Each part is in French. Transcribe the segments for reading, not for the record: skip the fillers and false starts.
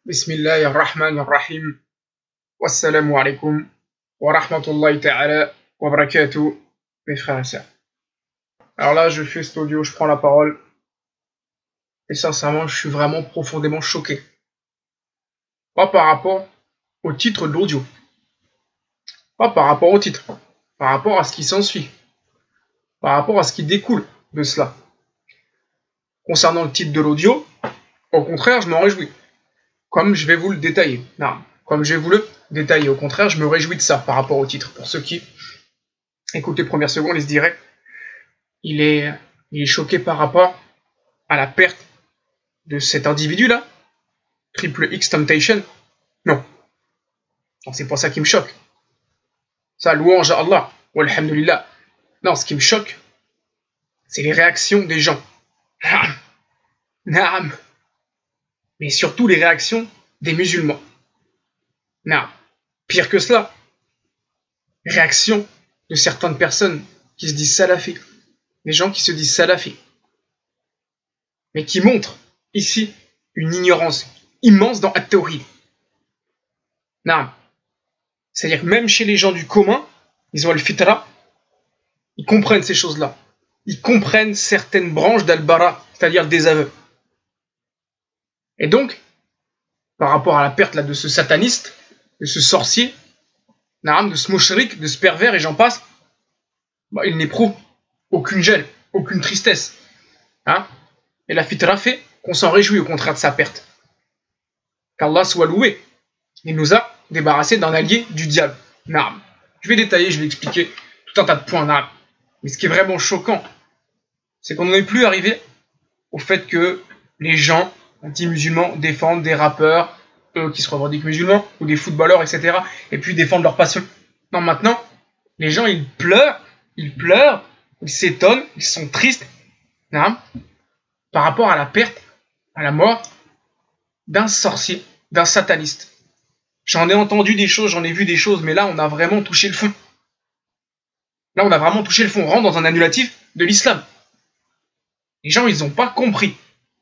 Bismillahirrahmanirrahim. Wassalamu alaikum wa rahmatullahi ta'ala wa barakatuh, mes frères et sœurs. Alors là, je fais cet audio, je prends la parole, et sincèrement, je suis vraiment profondément choqué. Pas par rapport au titre de l'audio, pas par rapport au titre, par rapport à ce qui s'ensuit, par rapport à ce qui découle de cela. Concernant le titre de l'audio, au contraire, je m'en réjouis. Comme je vais vous le détailler. Non, comme je vais vous le détailler. Au contraire, je me réjouis de ça par rapport au titre. Pour ceux qui écoutent les premières secondes, ils se diraient il est choqué par rapport à la perte de cet individu-là. Triple X Temptation. Non. C'est pas ça qui me choque. Ça, louange à Allah. Walhamdulillah. Non, ce qui me choque, c'est les réactions des gens. Naam. Mais surtout les réactions des musulmans. Non, pire que cela, réaction de certaines personnes qui se disent salafis, des gens qui se disent salafis, mais qui montrent ici une ignorance immense dans at-tawhid. Non, c'est-à-dire que même chez les gens du commun, ils ont le fitra, ils comprennent ces choses-là, ils comprennent certaines branches d'al-bara, c'est-à-dire des aveux. Et donc, par rapport à la perte là, de ce sataniste, de ce sorcier, de ce mouchrik, de ce pervers, et j'en passe, il n'éprouve aucune gêne, aucune tristesse. Et la fitra fait qu'on s'en réjouit au contraire de sa perte. Qu'Allah soit loué. Il nous a débarrassé d'un allié du diable. Je vais détailler, je vais expliquer tout un tas de points. Mais ce qui est vraiment choquant, c'est qu'on n'en est plus arrivé au fait que les gens anti-musulmans défendent des rappeurs, eux qui se revendiquent musulmans, ou des footballeurs, etc., et puis défendent leur passion. Non, maintenant, les gens, ils pleurent, ils s'étonnent, ils sont tristes, par rapport à la perte, à la mort d'un sorcier, d'un sataniste. J'en ai entendu des choses, j'en ai vu des choses, mais là, on a vraiment touché le fond. Là, on a vraiment touché le fond. On rentre dans un annulatif de l'islam. Les gens, ils n'ont pas compris.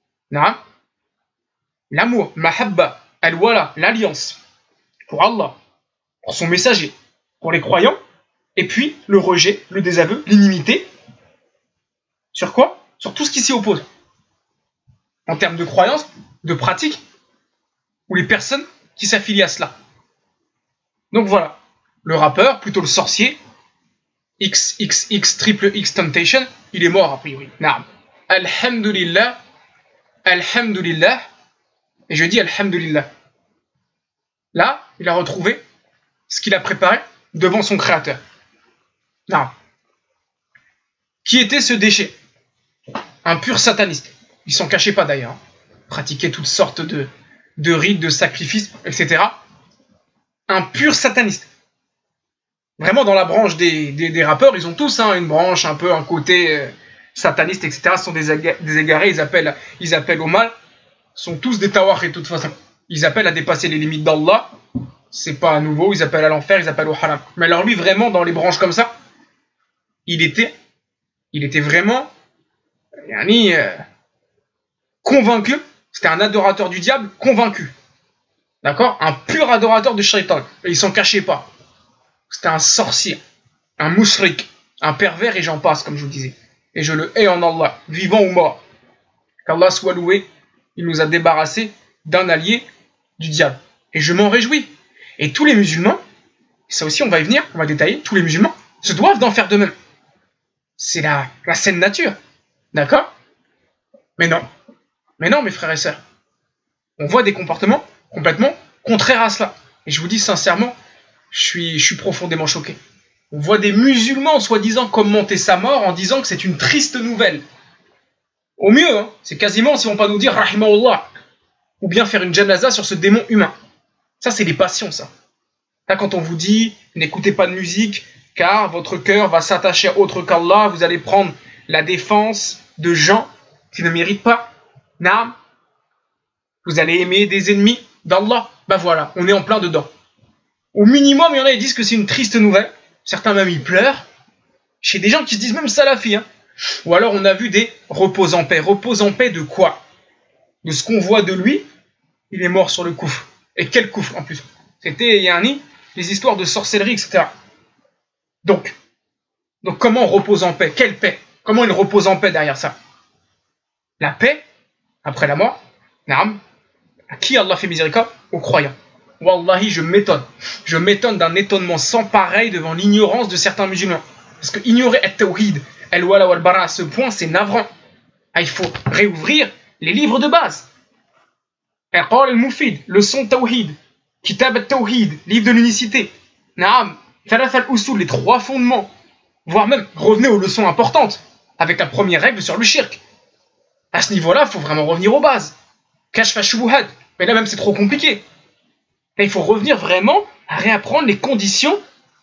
L'amour, mahabba, al-wala, l'alliance pour Allah, pour son messager, pour les croyants, et puis le rejet, le désaveu, l'inimité. Sur quoi? Sur tout ce qui s'y oppose. En termes de croyance, de pratique, ou les personnes qui s'affilient à cela. Donc voilà, le rappeur, plutôt le sorcier, XXX, triple X Temptation, il est mort a priori. Alhamdulillah, alhamdulillah, et je dis alhamdulillah. Là, il a retrouvé ce qu'il a préparé devant son créateur. Qui était ce déchet? Un pur sataniste. Il s'en cachait pas d'ailleurs. Pratiquait toutes sortes de rites, de sacrifices, etc. Un pur sataniste. Vraiment dans la branche des rappeurs, ils ont tous une branche, un peu un côté sataniste, etc. Ce sont des égarés, ils appellent au mal. Sont tous des tawahs de toute façon. Ils appellent à dépasser les limites d'Allah. C'est pas à nouveau, ils appellent à l'enfer, ils appellent au haram. Mais alors lui, vraiment, dans les branches comme ça, il était vraiment convaincu. C'était un adorateur du diable convaincu. D'accord? Un pur adorateur de shaitan. Et il s'en cachait pas. C'était un sorcier, un mouchrik, un pervers, et j'en passe, comme je vous disais. Et je le hais en Allah, vivant ou mort. Qu'Allah soit loué, il nous a débarrassés d'un allié du diable. Et je m'en réjouis. Et tous les musulmans, ça aussi on va y venir, on va détailler, tous les musulmans se doivent d'en faire de même. C'est la saine nature. D'accord? Mais non, mes frères et sœurs. On voit des comportements complètement contraires à cela. Et je vous dis sincèrement, je suis profondément choqué. On voit des musulmans soi-disant commenter sa mort en disant que c'est une triste nouvelle. Au mieux, c'est quasiment si on va pas nous dire rahimahullah, ou bien faire une janaza sur ce démon humain. Ça, c'est les passions, ça. Là, quand on vous dit n'écoutez pas de musique, car votre cœur va s'attacher à autre qu'Allah, vous allez prendre la défense de gens qui ne méritent pas. Vous allez aimer des ennemis d'Allah. Voilà, on est en plein dedans. Au minimum, il y en a qui disent que c'est une triste nouvelle. Certains même, ils pleurent. Chez des gens qui se disent même salafis. Ou alors, on a vu des repose en paix. Repose en paix de quoi? De ce qu'on voit de lui, il est mort sur le koufr. Et quel koufr en plus. C'était yani, les histoires de sorcellerie, etc. Donc comment on repose en paix? Quelle paix? Comment il repose en paix derrière ça? La paix, après la mort, naam, à qui Allah fait miséricorde? Aux croyants. Wallahi, je m'étonne. Je m'étonne d'un étonnement sans pareil devant l'ignorance de certains musulmans. Parce que ignorer at-tawhid, al-wala wal-bara à ce point, c'est navrant. Ah, il faut réouvrir les livres de base. Al-Qur'an al-Mufid, leçon tawhid, Kitab al-Tawhid, livre de l'unicité. Naam, Thalath al-Usul, les 3 fondements. Voire même, revenez aux leçons importantes, avec la première règle sur le shirk. À ce niveau-là, il faut vraiment revenir aux bases. Kashf al-Shubuhat, mais là même c'est trop compliqué. Et il faut revenir vraiment à réapprendre les conditions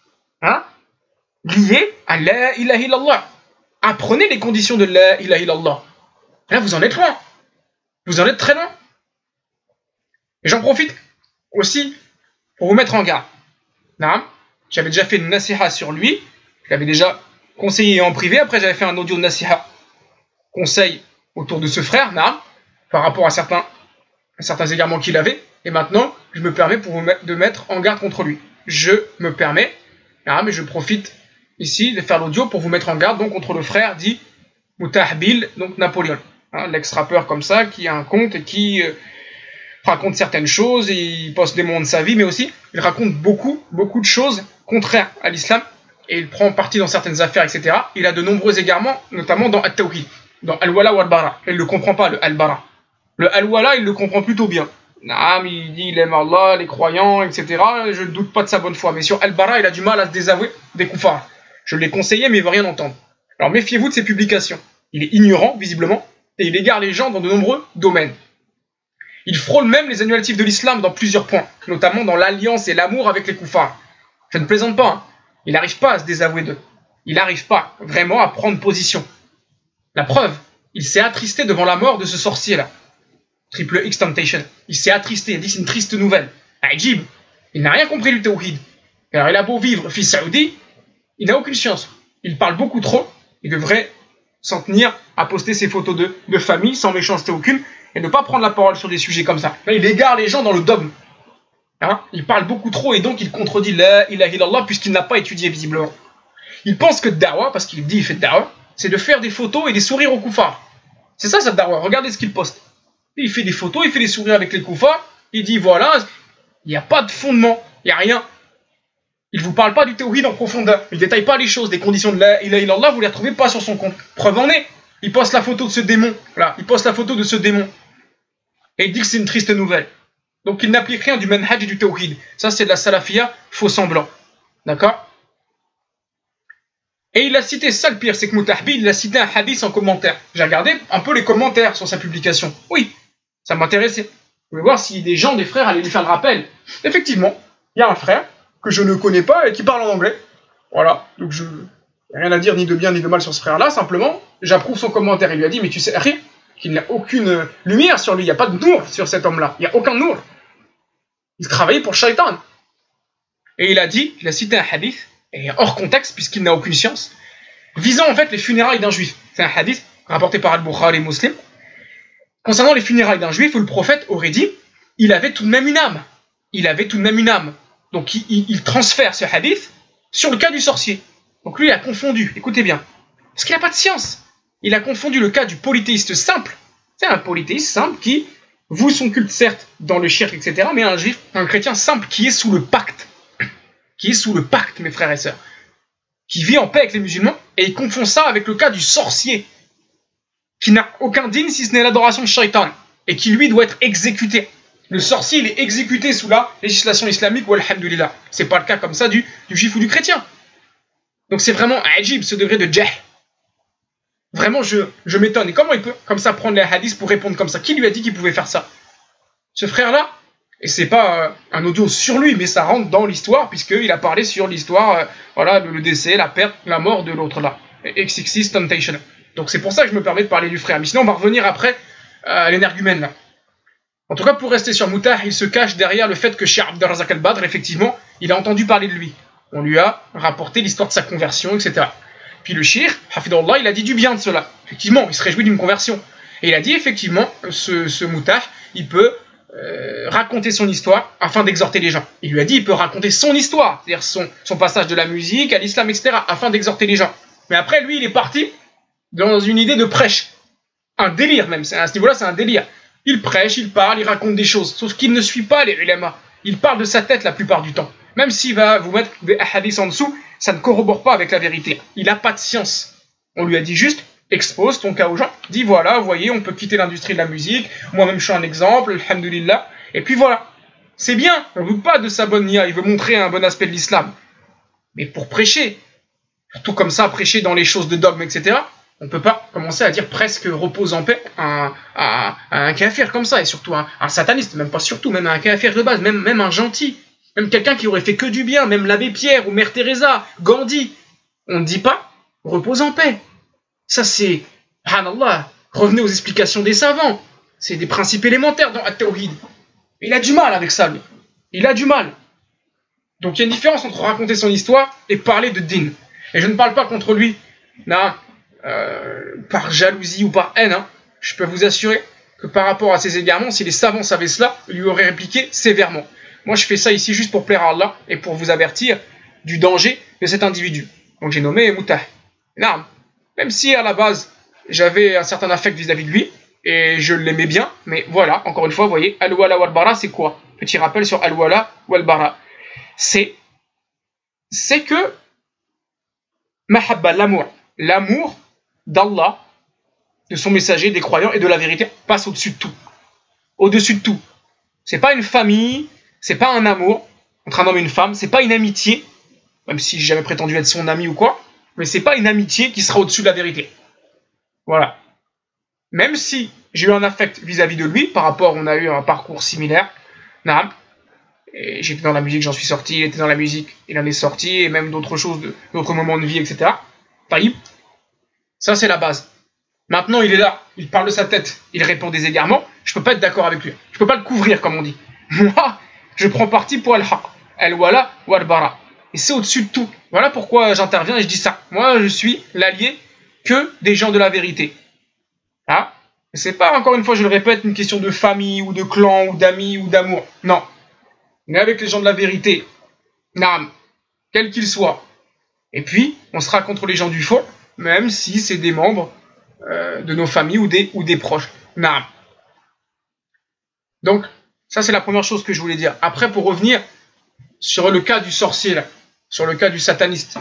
liées à la ilaha illallah. Apprenez les conditions de la ilaha illallah. Là, vous en êtes loin. Vous en êtes très loin. Et j'en profite aussi pour vous mettre en garde. J'avais déjà fait une nasiha sur lui. Je l'avais déjà conseillé en privé. Après, j'avais fait un audio de nasiha conseil autour de ce frère, par rapport à certains égarements qu'il avait. Et maintenant, je me permets de mettre en garde contre lui. Je me permets, mais je profite ici de faire l'audio pour vous mettre en garde donc contre le frère dit Moutahbil, donc Napoléon. L'ex-rappeur comme ça, qui a un compte et qui raconte certaines choses, et il poste des moments de sa vie, mais aussi il raconte beaucoup de choses contraires à l'islam, et il prend parti dans certaines affaires, etc. Il a de nombreux égarements, notamment dans At-Tawhid, dans Al-Wala wa Al-Bara. Il ne le comprend pas, le Al-Bara. Le Al-Wala, il le comprend plutôt bien. Il dit il aime Allah, les croyants, etc. Je ne doute pas de sa bonne foi. Mais sur Al-Bara, il a du mal à se désavouer des koufars. Je l'ai conseillé, mais il ne veut rien entendre. Alors méfiez-vous de ses publications. Il est ignorant, visiblement, et il égare les gens dans de nombreux domaines. Il frôle même les annuatifs de l'islam dans plusieurs points, notamment dans l'alliance et l'amour avec les koufars. Je ne plaisante pas, Il n'arrive pas à se désavouer d'eux. Il n'arrive pas vraiment à prendre position. La preuve, il s'est attristé devant la mort de ce sorcier-là. Triple X Temptation. Il s'est attristé, il a dit c'est une triste nouvelle. Ajib, il n'a rien compris du tawhid. Alors il a beau vivre fils saoudi, il n'a aucune science. Il parle beaucoup trop, il devrait s'en tenir à poster ses photos de famille sans méchanceté aucune et ne pas prendre la parole sur des sujets comme ça. Là, il égare les gens dans le dogme. Il parle beaucoup trop et donc il contredit la ilaha illallah puisqu'il n'a pas étudié visiblement. Il pense que da'wa, parce qu'il dit il fait da'wa, c'est de faire des photos et des sourires aux koufars. C'est ça sa da'wa, regardez ce qu'il poste. Il fait des photos, il fait des sourires avec les koufars, il dit voilà, il n'y a pas de fondement, il n'y a rien. Il ne vous parle pas du tawhid en profondeur, il ne détaille pas les choses, des conditions de la ilaha illallah, vous ne les retrouvez pas sur son compte. Preuve en est, il poste la photo de ce démon, là, il poste la photo de ce démon. Et il dit que c'est une triste nouvelle. Donc il n'applique rien du manhaj et du tawhid. Ça c'est de la salafia faux semblant. D'accord? Et il a cité, ça le pire, c'est que Moutahbi, il a cité un hadith en commentaire. J'ai regardé un peu les commentaires sur sa publication. Oui, ça m'intéressait. Je voulais voir si des gens, des frères, allaient lui faire le rappel. Effectivement, il y a un frère que je ne connais pas et qui parle en anglais. Voilà, donc je n'ai rien à dire ni de bien ni de mal sur ce frère-là, simplement, j'approuve son commentaire. Il lui a dit, mais tu sais, rien, qu'il n'a aucune lumière sur lui, il n'y a pas de nour sur cet homme-là, il n'y a aucun nour. Il travaillait pour Shaitan. Et il a dit, il a cité un hadith, et hors contexte, puisqu'il n'a aucune science, visant en fait les funérailles d'un juif. C'est un hadith rapporté par Al-Bukhari et Muslim. Concernant les funérailles d'un juif, où le prophète aurait dit, il avait tout de même une âme. Il avait tout de même une âme. Donc il transfère ce hadith sur le cas du sorcier. Donc lui, il a confondu, écoutez bien, parce qu'il n'a pas de science. Il a confondu le cas du polythéiste simple. C'est un polythéiste simple qui voue son culte, certes, dans le shirk, etc., mais un juif, un chrétien simple qui est sous le pacte. Qui est sous le pacte, mes frères et sœurs. Qui vit en paix avec les musulmans, et il confond ça avec le cas du sorcier, qui n'a aucun digne si ce n'est l'adoration de Shaitan, et qui lui doit être exécuté. Le sorcier, il est exécuté sous la législation islamique, ou alhamdulillah. C'est pas le cas comme ça du juif ou du chrétien. Donc c'est vraiment ajib, ce degré de jah. Vraiment, je m'étonne. Et comment il peut, comme ça, prendre les hadiths pour répondre comme ça? Qui lui a dit qu'il pouvait faire ça? Ce frère-là, et c'est pas un audio sur lui, mais ça rentre dans l'histoire, puisqu'il a parlé sur l'histoire, voilà, le décès, la perte, la mort de l'autre là. XXX Temptation. Donc c'est pour ça que je me permets de parler du frère. Mais sinon, on va revenir après à l'énergumène là. En tout cas, pour rester sur Moutah, il se cache derrière le fait que Cheikh Abdelrazak al-Badr, effectivement, il a entendu parler de lui. On lui a rapporté l'histoire de sa conversion, etc. Puis le Cheikh, Hafidullah, il a dit du bien de cela. Effectivement, il se réjouit d'une conversion. Et il a dit, effectivement, ce Moutah, il peut raconter son histoire afin d'exhorter les gens. Il lui a dit, il peut raconter son histoire, c'est-à-dire son passage de la musique à l'islam, etc., afin d'exhorter les gens. Mais après, lui, il est parti dans une idée de prêche. Un délire même, à ce niveau-là, c'est un délire. Il prêche, il parle, il raconte des choses, sauf qu'il ne suit pas les ulama. Il parle de sa tête la plupart du temps. Même s'il va vous mettre des hadiths en dessous, ça ne corrobore pas avec la vérité. Il n'a pas de science. On lui a dit juste, expose ton cas aux gens, dis voilà, vous voyez, on peut quitter l'industrie de la musique, moi-même je suis un exemple, alhamdulillah, et puis voilà. C'est bien, on ne doute pas de sa bonne nia, il veut montrer un bon aspect de l'islam. Mais pour prêcher, surtout comme ça, prêcher dans les choses de dogme, etc., on ne peut pas commencer à dire presque repose en paix à un kafir comme ça, et surtout un sataniste, même pas surtout, même un kafir de base, même un gentil, même quelqu'un qui aurait fait que du bien, même l'abbé Pierre ou Mère Teresa, Gandhi. On ne dit pas repose en paix. Ça c'est, subhanallah, revenez aux explications des savants. C'est des principes élémentaires dans At-Tawhid. Il a du mal avec ça, lui. Il a du mal. Donc il y a une différence entre raconter son histoire et parler de din. Et je ne parle pas contre lui, non, par jalousie ou par haine. Hein. Je peux vous assurer que par rapport à ses égarements, si les savants savaient cela, ils lui auraient répliqué sévèrement. Moi je fais ça ici juste pour plaire à Allah et pour vous avertir du danger de cet individu. Donc j'ai nommé Moutah. Non. Même si à la base j'avais un certain affect vis-à-vis de lui et je l'aimais bien, mais voilà, encore une fois, vous voyez, Al-Wala wal-Bara, c'est quoi? Petit rappel sur Al-Wala wal-Bara. C'est que Mahabba, l'amour d'Allah, de son messager, des croyants et de la vérité passe au-dessus de tout. Au-dessus de tout. C'est pas une famille, c'est pas un amour entre un homme et une femme, c'est pas une amitié, même si j'ai jamais prétendu être son ami ou quoi, mais c'est pas une amitié qui sera au-dessus de la vérité. Voilà. Même si j'ai eu un affect vis-à-vis de lui, par rapport, on a eu un parcours similaire, et j'étais dans la musique, j'en suis sorti, il était dans la musique, il en est sorti, et même d'autres choses, d'autres moments de vie, etc. Taïb. Ça, c'est la base. Maintenant, il est là, il parle de sa tête, il répond des égarements, je peux pas être d'accord avec lui. Je peux pas le couvrir, comme on dit. Moi, je prends parti pour Al-Haq, Al-Wala ou Al-Bara. Et c'est au-dessus de tout. Voilà pourquoi j'interviens et je dis ça. Moi, je suis l'allié que des gens de la vérité. Ah, c'est pas, encore une fois, je le répète, une question de famille, ou de clan, ou d'amis, ou d'amour. Non. Mais avec les gens de la vérité, naam, quels qu'ils soient. Et puis, on sera contre les gens du faux, même si c'est des membres de nos familles ou des proches. Naam. Donc, ça c'est la première chose que je voulais dire. Après, pour revenir sur le cas du sorcier, là, sur le cas du sataniste,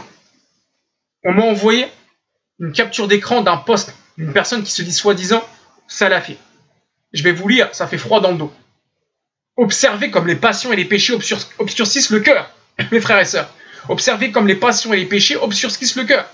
on m'a envoyé une capture d'écran d'un post d'une personne qui se dit soi-disant salafi. Je vais vous lire, ça fait froid dans le dos. Observez comme les passions et les péchés obscurcissent le cœur, mes frères et sœurs. Observez comme les passions et les péchés obscurcissent le cœur.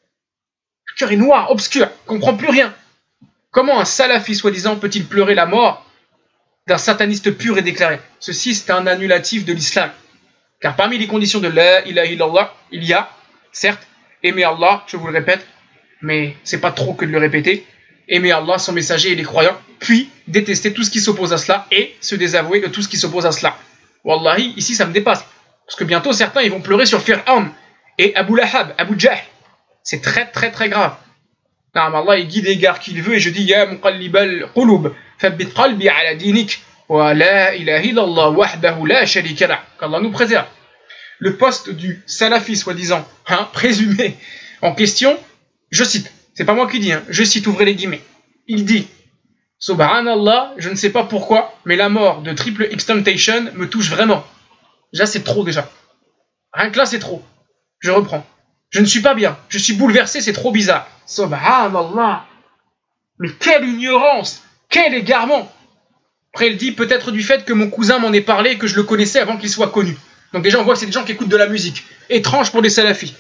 Le cœur est noir, obscur, ne comprend plus rien. Comment un salafi soi-disant peut-il pleurer la mort d'un sataniste pur et déclaré? Ceci, c'est un annulatif de l'islam. Car parmi les conditions de la ilaha illallah, il y a, certes, aimer Allah, je vous le répète, mais c'est pas trop que de le répéter, aimer Allah, son messager et les croyants, puis détester tout ce qui s'oppose à cela et se désavouer de tout ce qui s'oppose à cela. Wallahi, ici ça me dépasse. Parce que bientôt certains ils vont pleurer sur Fir'aun et Abu Lahab, Abu Jahl. C'est très très très grave. Naam, Allah il guide et égare qu'il veut et je dis Ya muqallibal qulub, thabbit qalbi ala dinik wa la ilaha illallah wahdahu la sharika lah. Qu'Allah nous préserve. Le poste du salafi soi-disant, présumé en question, je cite, c'est pas moi qui dis, je cite, ouvrez les guillemets. Il dit Subhanallah, je ne sais pas pourquoi, mais la mort de Triple X Temptation me touche vraiment. Déjà, c'est trop déjà. Rien que là, c'est trop. Je reprends. Je ne suis pas bien. Je suis bouleversé, c'est trop bizarre. Subhanallah. Mais quelle ignorance. Quel égarement. Après, il dit peut-être du fait que mon cousin m'en ait parlé et que je le connaissais avant qu'il soit connu. Donc déjà, on voit que c'est des gens qui écoutent de la musique. Étrange pour des salafis.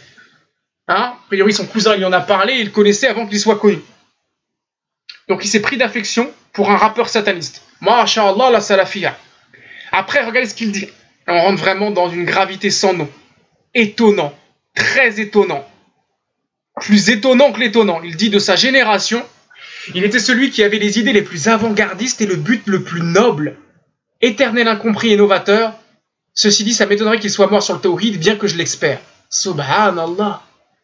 A priori, son cousin lui en a parlé et il le connaissait avant qu'il soit connu. Donc il s'est pris d'affection pour un rappeur sataniste. Masha'Allah, la salafia. Après, regardez ce qu'il dit. On rentre vraiment dans une gravité sans nom. Étonnant. Très étonnant. Plus étonnant que l'étonnant. Il dit de sa génération, il était celui qui avait les idées les plus avant-gardistes et le but le plus noble. Éternel incompris et novateur. Ceci dit, ça m'étonnerait qu'il soit mort sur le tawhid, bien que je l'espère. Subhanallah.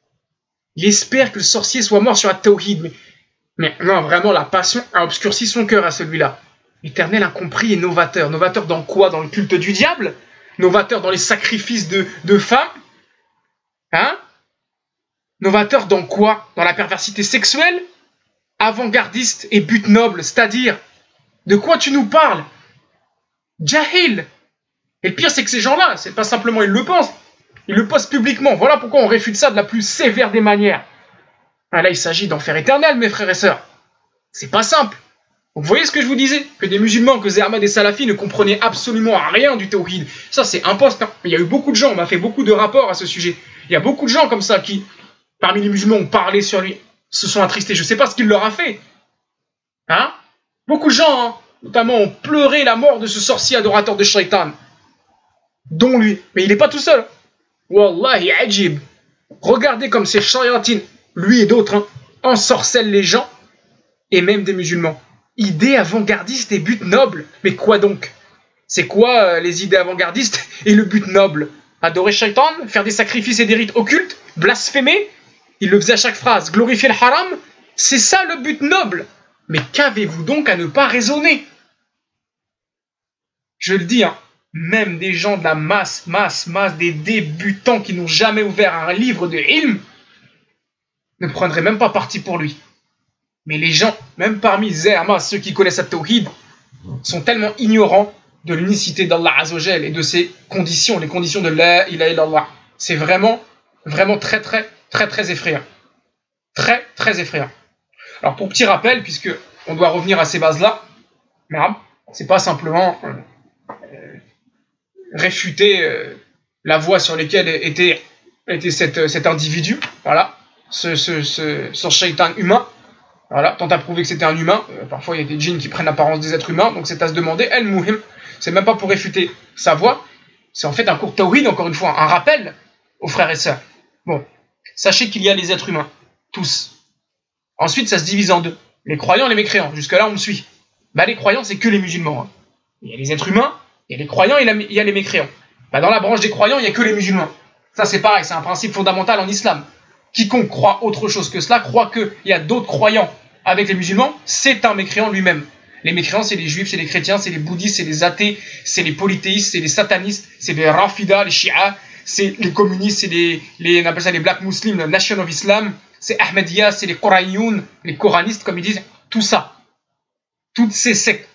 Il espère que le sorcier soit mort sur le tawhid. Mais non, vraiment, la passion a obscurci son cœur à celui-là. Éternel incompris et novateur. Novateur dans quoi? Dans le culte du diable? Novateur dans les sacrifices de femmes? Hein? Novateur dans quoi? Dans la perversité sexuelle? Avant-gardiste et but noble, c'est-à-dire, de quoi tu nous parles? Jahil. Et le pire, c'est que ces gens-là, c'est pas simplement ils le pensent, ils le posent publiquement. Voilà pourquoi on réfute ça de la plus sévère des manières. Ah, là, il s'agit d'enfer éternel, mes frères et sœurs. C'est pas simple. Vous voyez ce que je vous disais? Que des musulmans, que Zerma des salafis ne comprenaient absolument rien du tawhid. Ça, c'est impostant. Il y a eu beaucoup de gens, on m'a fait beaucoup de rapports à ce sujet. Il y a beaucoup de gens comme ça qui, parmi les musulmans, ont parlé sur lui, se sont attristés. Je ne sais pas ce qu'il leur a fait. Hein? Beaucoup de gens, hein, notamment, ont pleuré la mort de ce sorcier adorateur de shaitan. Dont lui. Mais il n'est pas tout seul. Wallahi, ajib. Regardez comme ces shayatines, lui et d'autres, hein, ensorcellent les gens, et même des musulmans. Idées avant-gardistes et but noble. Mais quoi donc? C'est quoi les idées avant-gardistes et le but noble? Adorer shaitan? Faire des sacrifices et des rites occultes? Blasphémer? Il le faisait à chaque phrase. Glorifier le haram? C'est ça le but noble. Mais qu'avez-vous donc à ne pas raisonner? Je le dis, hein, même des gens de la masse, des débutants qui n'ont jamais ouvert un livre de ilm, ne prendraient même pas parti pour lui. Mais les gens, même parmi Zerma, ceux qui connaissent le tawhid, sont tellement ignorants de l'unicité d'Allah Azzawajal et de ses conditions, les conditions de la ilaha illallah. C'est vraiment très effrayant. Très effrayant. Alors pour petit rappel, puisque on doit revenir à ces bases-là, c'est pas simplement réfuter la voie sur laquelle était cet individu, voilà, ce shaitan humain. Voilà, tant à prouver que c'était un humain. Parfois, il y a des djinns qui prennent l'apparence des êtres humains, donc c'est à se demander. El Mouhim, c'est même pas pour réfuter sa voix, c'est en fait un cours tawhid, encore une fois, un rappel aux frères et sœurs. Bon, sachez qu'il y a les êtres humains, tous. Ensuite, ça se divise en deux. Les croyants et les mécréants. Jusque-là, on me suit. Bah, les croyants, c'est que les musulmans. Hein. Il y a les êtres humains, il y a les croyants et il y a les mécréants. Bah, dans la branche des croyants, il n'y a que les musulmans. Ça, c'est pareil, c'est un principe fondamental en islam. Quiconque croit autre chose que cela, croit qu'il y a d'autres croyants avec les musulmans, c'est un mécréant lui-même. Les mécréants, c'est les juifs, c'est les chrétiens, c'est les bouddhistes, c'est les athées, c'est les polythéistes, c'est les satanistes, c'est les rafidas, les shi'as, c'est les communistes, c'est on appelle ça les black muslims, la Nation of Islam, c'est Ahmadiyya, c'est les Quraniyoun, les coranistes, comme ils disent, tout ça. Toutes ces sectes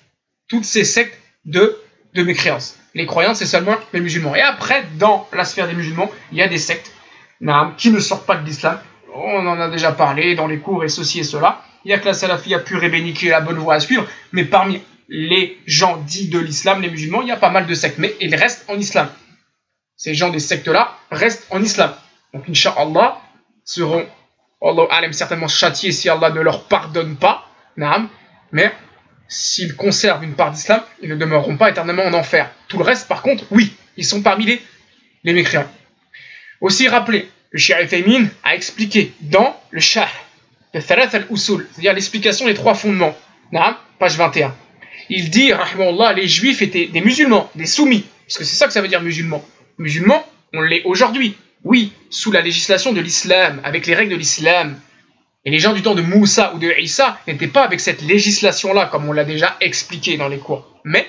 de mécréance. Les croyants, c'est seulement les musulmans. Et après, dans la sphère des musulmans, il y a des sectes qui ne sortent pas de l'islam. On en a déjà parlé dans les cours et ceci et cela. Il n'y a que la salafia pure et bénie qui est la bonne voie à suivre. Mais parmi les gens dits de l'islam, les musulmans, il y a pas mal de sectes. Mais ils restent en islam. Ces gens des sectes-là restent en islam. Donc, Inch'Allah, seront, Allah alam, certainement châtiés si Allah ne leur pardonne pas. Mais s'ils conservent une part d'islam, ils ne demeureront pas éternellement en enfer. Tout le reste, par contre, oui, ils sont parmi les mécréants. Aussi rappelé, le Cheikh Al-Faymin a expliqué dans le Sharh de Thalath al-Usul, c'est-à-dire l'explication des trois fondements, page 21. Il dit, rahimahullah, les juifs étaient des musulmans, des soumis, parce que c'est ça que ça veut dire musulman. Musulman, on l'est aujourd'hui, oui, sous la législation de l'islam, avec les règles de l'islam. Et les gens du temps de Moussa ou de Isa n'étaient pas avec cette législation-là, comme on l'a déjà expliqué dans les cours. Mais,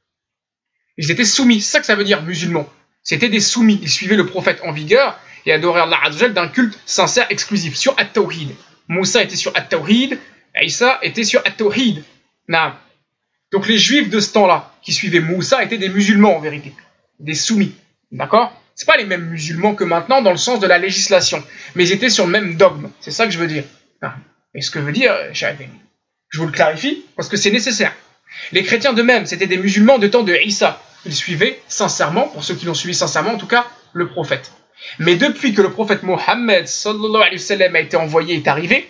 ils étaient soumis, c'est ça que ça veut dire musulman. C'était des soumis, ils suivaient le prophète en vigueur et adoraient Allah Azzawajal d'un culte sincère exclusif, sur At-Tawhid. Moussa était sur At-Tawhid, Isa était sur At-Tawhid. Donc les juifs de ce temps-là, qui suivaient Moussa, étaient des musulmans en vérité, des soumis, d'accord? C'est pas les mêmes musulmans que maintenant dans le sens de la législation, mais ils étaient sur le même dogme, c'est ça que je veux dire. Et ce que veut dire, je vous le clarifie, parce que c'est nécessaire. Les chrétiens d'eux-mêmes, c'était des musulmans de temps de Isa. Ils suivaient sincèrement, pour ceux qui l'ont suivi sincèrement en tout cas, le prophète. Mais depuis que le prophète Mohammed sallallahu alayhi wa sallam a été envoyé et est arrivé,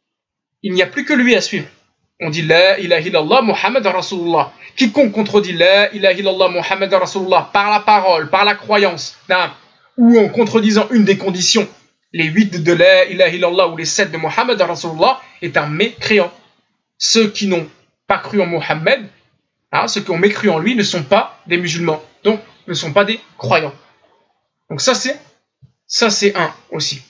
il n'y a plus que lui à suivre. On dit la ilaha illallah Muhammad Rasulullah. Quiconque contredit la ilaha illallah Muhammad Rasulullah par la parole, par la croyance, ou en contredisant une des conditions, les 8 de la ilaha illallah ou les 7 de Muhammad Rasulullah, est un mécréant. Ceux qui n'ont pas cru en Mohammed, ceux qui ont mécru en lui ne sont pas des musulmans, donc ne sont pas des croyants. Donc ça c'est un aussi.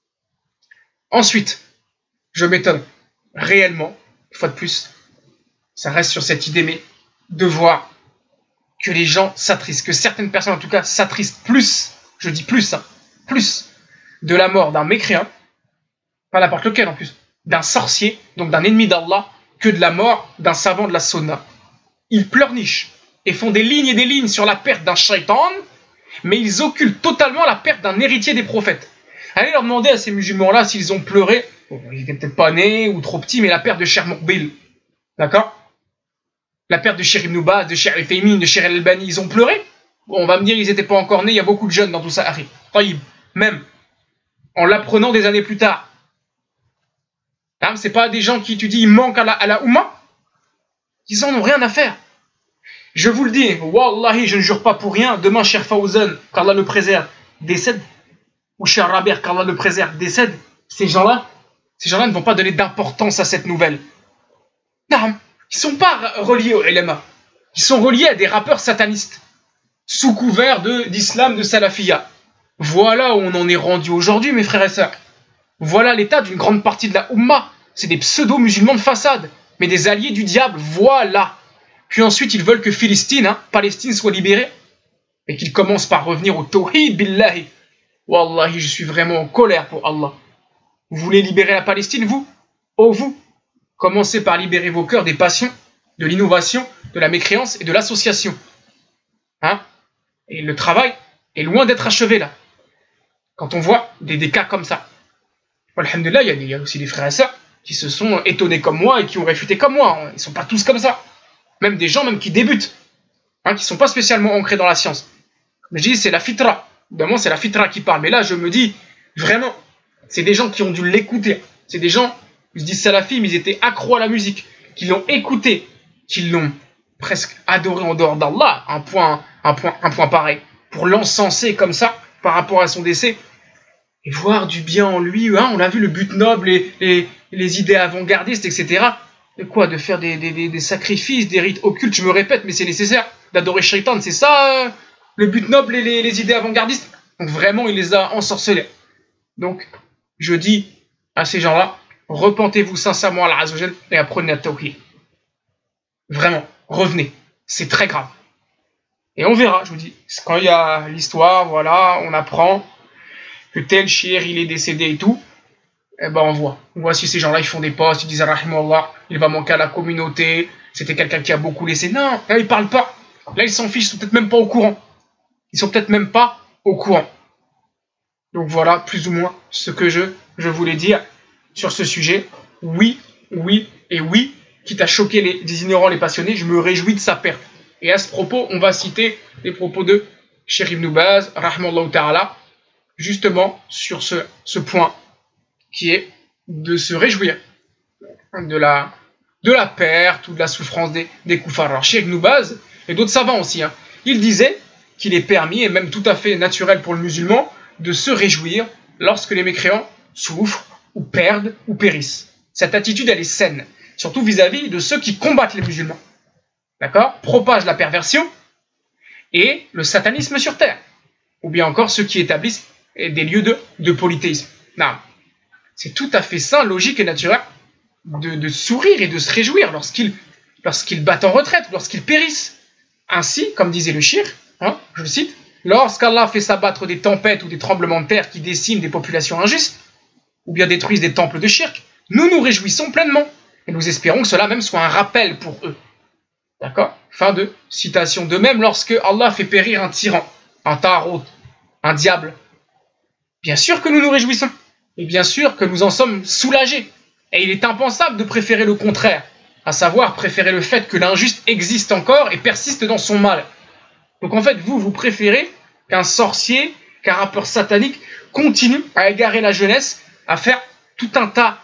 Ensuite, je m'étonne réellement, une fois de plus, ça reste sur cette idée, mais de voir que les gens s'attristent, que certaines personnes en tout cas s'attristent plus, je dis plus, hein, plus de la mort d'un mécréant, pas n'importe lequel en plus, d'un sorcier, donc d'un ennemi d'Allah, que de la mort d'un savant de la sunna. Ils pleurnichent et font des lignes et des lignes sur la perte d'un shaitan, mais ils occultent totalement la perte d'un héritier des prophètes. Allez leur demander à ces musulmans-là s'ils ont pleuré, bon, ils n'étaient peut-être pas nés ou trop petits, mais la perte de Cheikh Moukbil, d'accord? La perte de Cheikh Ibn Baz, de Cheikh Al-Faymin, de Cheikh Al-Albani, ils ont pleuré? Bon, on va me dire ils n'étaient pas encore nés, il y a beaucoup de jeunes dans tout ça. Même en l'apprenant des années plus tard. Hein, c'est pas des gens qui, tu dis, ils manquent à la Oumma. Ils en ont rien à faire. Je vous le dis, Wallahi, je ne jure pas pour rien, demain, Cheikh Fawzan, qu'Allah le préserve, décède, ou Cheikh Raber, qu'Allah le préserve, décède, ces gens-là ne vont pas donner d'importance à cette nouvelle. Non, ils ne sont pas reliés au ulama. Ils sont reliés à des rappeurs satanistes, sous couvert d'islam, de salafiyya. Voilà où on en est rendu aujourd'hui, mes frères et sœurs. Voilà l'état d'une grande partie de la Oumma. C'est des pseudo-musulmans de façade, mais des alliés du diable, voilà. Puis ensuite, ils veulent que Palestine soit libérée, et qu'ils commencent par revenir au tawhid billahi. Wallahi, je suis vraiment en colère pour Allah. Vous voulez libérer la Palestine, vous? Oh, vous? Commencez par libérer vos cœurs des passions, de l'innovation, de la mécréance et de l'association. Hein? Et le travail est loin d'être achevé là. Quand on voit des cas comme ça. Alhamdulillah, il y a aussi des frères et sœurs qui se sont étonnés comme moi et qui ont réfuté comme moi. Ils ne sont pas tous comme ça. Même des gens qui débutent, qui ne sont pas spécialement ancrés dans la science. Comme je dis, c'est la fitra. Évidemment, c'est la fitra qui parle. Mais là, je me dis, vraiment, c'est des gens qui ont dû l'écouter. C'est des gens, je dis salafis, mais ils étaient accros à la musique, qui l'ont écouté, qui l'ont presque adoré en dehors d'Allah, un point pareil, pour l'encenser comme ça, par rapport à son décès, et voir du bien en lui. On a vu le but noble, les idées avant-gardistes, etc. De quoi? De faire des sacrifices, des rites occultes, je me répète, mais c'est nécessaire d'adorer Shaitan, c'est ça le but noble et les idées avant-gardistes. Donc vraiment, il les a ensorcelés. Donc, je dis à ces gens-là, repentez-vous sincèrement à Allah Azza wa Jal et apprenez à tawhid. Vraiment, revenez. C'est très grave. Et on verra, je vous dis. Quand il y a l'histoire, voilà, on apprend que tel shir, il est décédé et tout. Eh ben, on voit. On voit si ces gens-là, ils font des posts, ils disent Rahimullah, il va manquer à la communauté, c'était quelqu'un qui a beaucoup laissé. Non, là, ils parlent pas. Là, ils s'en fichent, ils sont peut-être même pas au courant. Ils sont peut-être même pas au courant. Donc voilà, plus ou moins, ce que je voulais dire sur ce sujet. Oui, oui et oui, quitte à choquer les ignorants, les passionnés, je me réjouis de sa perte. Et à ce propos, on va citer les propos de Cheikh Ibn Baz, rahmallahu ta'ala, justement sur ce point qui est de se réjouir de la perte ou de la souffrance des koufars. Alors Cheikh Ibn Baz et d'autres savants aussi, ils disaient qu'il est permis et même tout à fait naturel pour le musulman de se réjouir lorsque les mécréants souffrent ou perdent ou périssent. Cette attitude, elle est saine, surtout vis-à-vis de ceux qui combattent les musulmans. D'accord? Propagent la perversion et le satanisme sur terre. Ou bien encore ceux qui établissent des lieux de polythéisme. Non. C'est tout à fait sain, logique et naturel de sourire et de se réjouir lorsqu'ils battent en retraite, lorsqu'ils périssent. Ainsi, comme disait le shir, je le cite, lorsqu'Allah fait s'abattre des tempêtes ou des tremblements de terre qui déciment des populations injustes, ou bien détruisent des temples de shirk, nous nous réjouissons pleinement. Et nous espérons que cela même soit un rappel pour eux. D'accord? Fin de citation. De même, lorsque Allah fait périr un tyran, un tarot, un diable, bien sûr que nous nous réjouissons. Et bien sûr que nous en sommes soulagés. Et il est impensable de préférer le contraire, à savoir préférer le fait que l'injuste existe encore et persiste dans son mal. Donc en fait, vous préférez qu'un sorcier, qu'un rappeur satanique continue à égarer la jeunesse, à faire tout un tas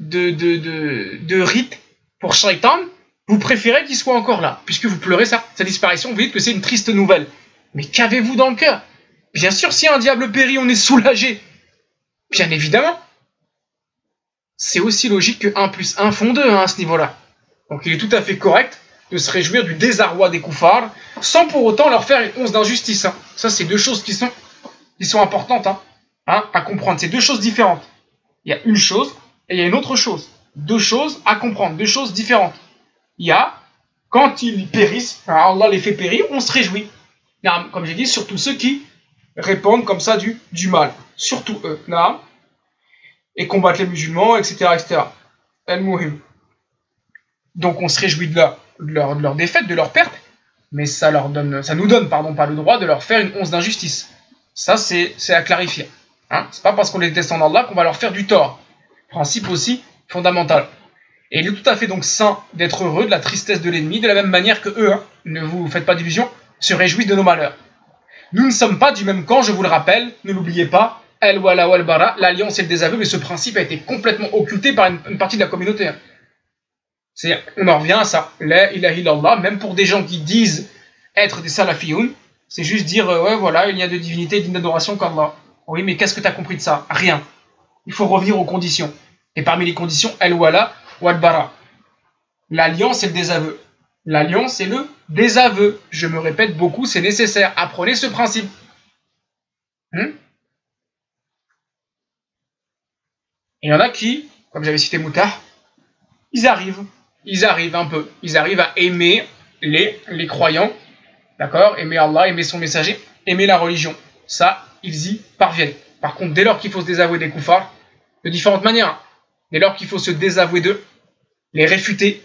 de rites pour Shaitan. Vous préférez qu'il soit encore là, puisque vous pleurez sa disparition, vous dites que c'est une triste nouvelle. Mais qu'avez-vous dans le cœur? Bien sûr, si un diable périt, on est soulagé. Bien évidemment. C'est aussi logique que 1 plus 1 font 2 à ce niveau-là. Donc il est tout à fait correct de se réjouir du désarroi des koufars, sans pour autant leur faire une once d'injustice. Ça, c'est deux choses qui sont importantes à comprendre. C'est deux choses différentes. Il y a une chose et il y a une autre chose. Deux choses à comprendre, deux choses différentes. Il y a, quand ils périssent, Allah les fait périr, on se réjouit. Comme j'ai dit, surtout ceux qui répandent comme ça du mal. Surtout eux. Et combattent les musulmans, etc. etc. Al-Muhim. Donc on se réjouit de leur défaite, de leur perte, mais ça nous donne pas le droit de leur faire une once d'injustice. Ça, c'est à clarifier. C'est pas parce qu'on les déteste en Allah qu'on va leur faire du tort. Principe aussi fondamental. Et il est tout à fait donc sain d'être heureux de la tristesse de l'ennemi, de la même manière que eux, ne vous faites pas d'illusions, se réjouissent de nos malheurs. Nous ne sommes pas du même camp, je vous le rappelle, ne l'oubliez pas, al-wala wal-bara, l'alliance et le désaveu, mais ce principe a été complètement occulté par une partie de la communauté. On en revient à ça, la ilaha illallah, même pour des gens qui disent être des salafiyoun, c'est juste dire, ouais voilà, il n'y a de divinité et d'adoration qu'Allah. Oui, mais qu'est-ce que tu as compris de ça? Rien. Il faut revenir aux conditions. Et parmi les conditions, al-wala wal-bara. L'alliance et le désaveu. L'alliance et le désaveu. Je me répète beaucoup, c'est nécessaire. Apprenez ce principe. Et il y en a qui, comme j'avais cité Moutah, ils arrivent un peu. Ils arrivent à aimer les croyants, d'accord? Aimer Allah, aimer son messager, aimer la religion. Ça, ils y parviennent. Par contre, dès lors qu'il faut se désavouer des koufars, de différentes manières, dès lors qu'il faut se désavouer d'eux, les réfuter,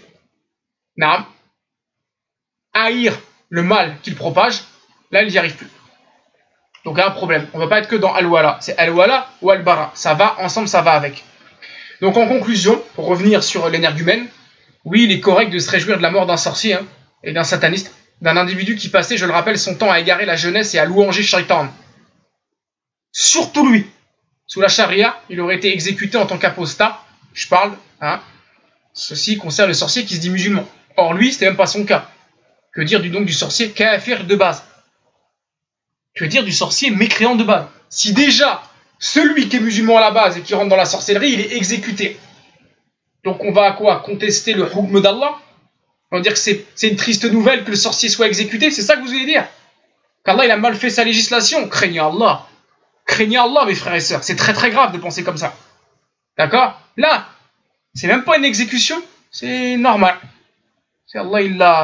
haïr le mal qu'ils propagent, là, ils n'y arrivent plus. Donc, il y a un problème. On ne va pas être que dans Al-Wala. C'est Al-Wala ou Al-Bara. Ça va ensemble, ça va avec. Donc, en conclusion, pour revenir sur l'énergumène, oui, il est correct de se réjouir de la mort d'un sorcier et d'un sataniste, d'un individu qui passait, je le rappelle, son temps à égarer la jeunesse et à louanger Shaitan. Surtout lui. Sous la charia, il aurait été exécuté en tant qu'apostat. Je parle, ceci concerne le sorcier qui se dit musulman. Or, lui, c'était même pas son cas. Que dire du sorcier kafir de base? Que dire du sorcier mécréant de base? Si déjà, celui qui est musulman à la base et qui rentre dans la sorcellerie, il est exécuté. Donc on va à quoi? Contester le hukm d'Allah? On va dire que c'est une triste nouvelle que le sorcier soit exécuté? C'est ça que vous allez dire? Qu'Allah il a mal fait sa législation? Craignez Allah. Craignez Allah, mes frères et sœurs. C'est très très grave de penser comme ça. D'accord? Là, c'est même pas une exécution, c'est normal. C'est Allah, il l'a...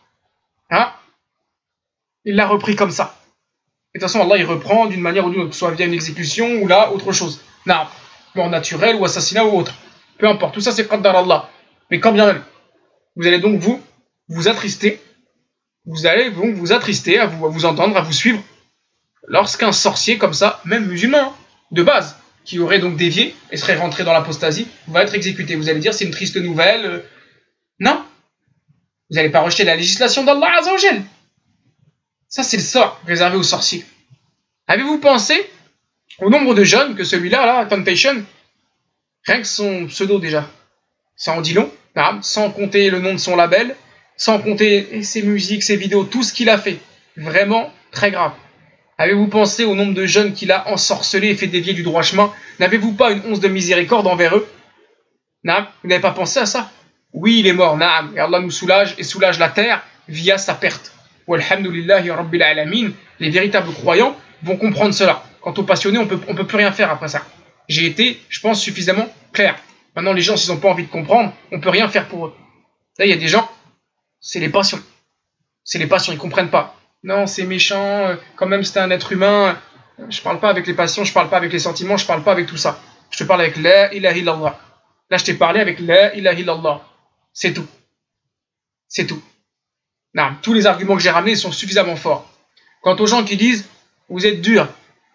il l'a repris comme ça. Et de toute façon, Allah, il reprend d'une manière ou d'une autre, soit via une exécution ou là, autre chose. Mort naturelle ou assassinat ou autre. Peu importe, tout ça c'est qaddar Allah. Mais quand bien même, vous allez donc vous attrister, vous allez donc vous attrister, à vous entendre, à vous suivre, lorsqu'un sorcier comme ça, même musulman, de base, qui aurait donc dévié et serait rentré dans l'apostasie, va être exécuté. Vous allez dire c'est une triste nouvelle. Non. Vous n'allez pas rejeter la législation d'Allah Azza wa Jal. Ça c'est le sort réservé aux sorciers. Avez-vous pensé au nombre de jeunes que celui-là, Temptation, rien que son pseudo déjà, ça en dit long, sans compter le nom de son label, sans compter ses musiques, ses vidéos, tout ce qu'il a fait. Vraiment très grave. Avez-vous pensé au nombre de jeunes qu'il a ensorcelés et fait dévier du droit chemin? N'avez-vous pas une once de miséricorde envers eux? Vous n'avez pas pensé à ça? Oui, il est mort, et Allah nous soulage et soulage la terre via sa perte. Walhamdulillahi Rabbil Alamin. Les véritables croyants vont comprendre cela. Quant aux passionnés, on peut plus rien faire après ça. J'ai été, je pense, suffisamment clair. Maintenant, les gens, s'ils n'ont pas envie de comprendre, on peut rien faire pour eux. Là, il y a des gens, c'est les passions. C'est les passions, ils comprennent pas. Non, c'est méchant, quand même, c'est un être humain. Je parle pas avec les passions, je parle pas avec les sentiments, je parle pas avec tout ça. Je te parle avec la ilaha illallah. Là, je t'ai parlé avec la ilaha illallah. C'est tout. C'est tout. Non, tous les arguments que j'ai ramenés sont suffisamment forts. Quant aux gens qui disent, vous êtes dur.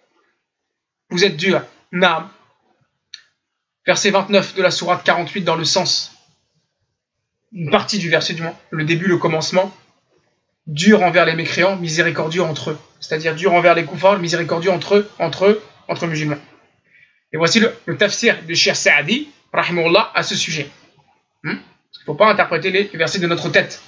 Vous êtes dur. Non. Verset 29 de la sourate 48 dans le sens. Une partie du verset du moins. Le début, le commencement. Dur envers les mécréants, miséricordieux entre eux. C'est-à-dire dur envers les koufars, miséricordieux entre musulmans. Et voici le tafsir de Cheikh Saadi, rahimahullah, à ce sujet. Il ne faut pas interpréter les versets de notre tête.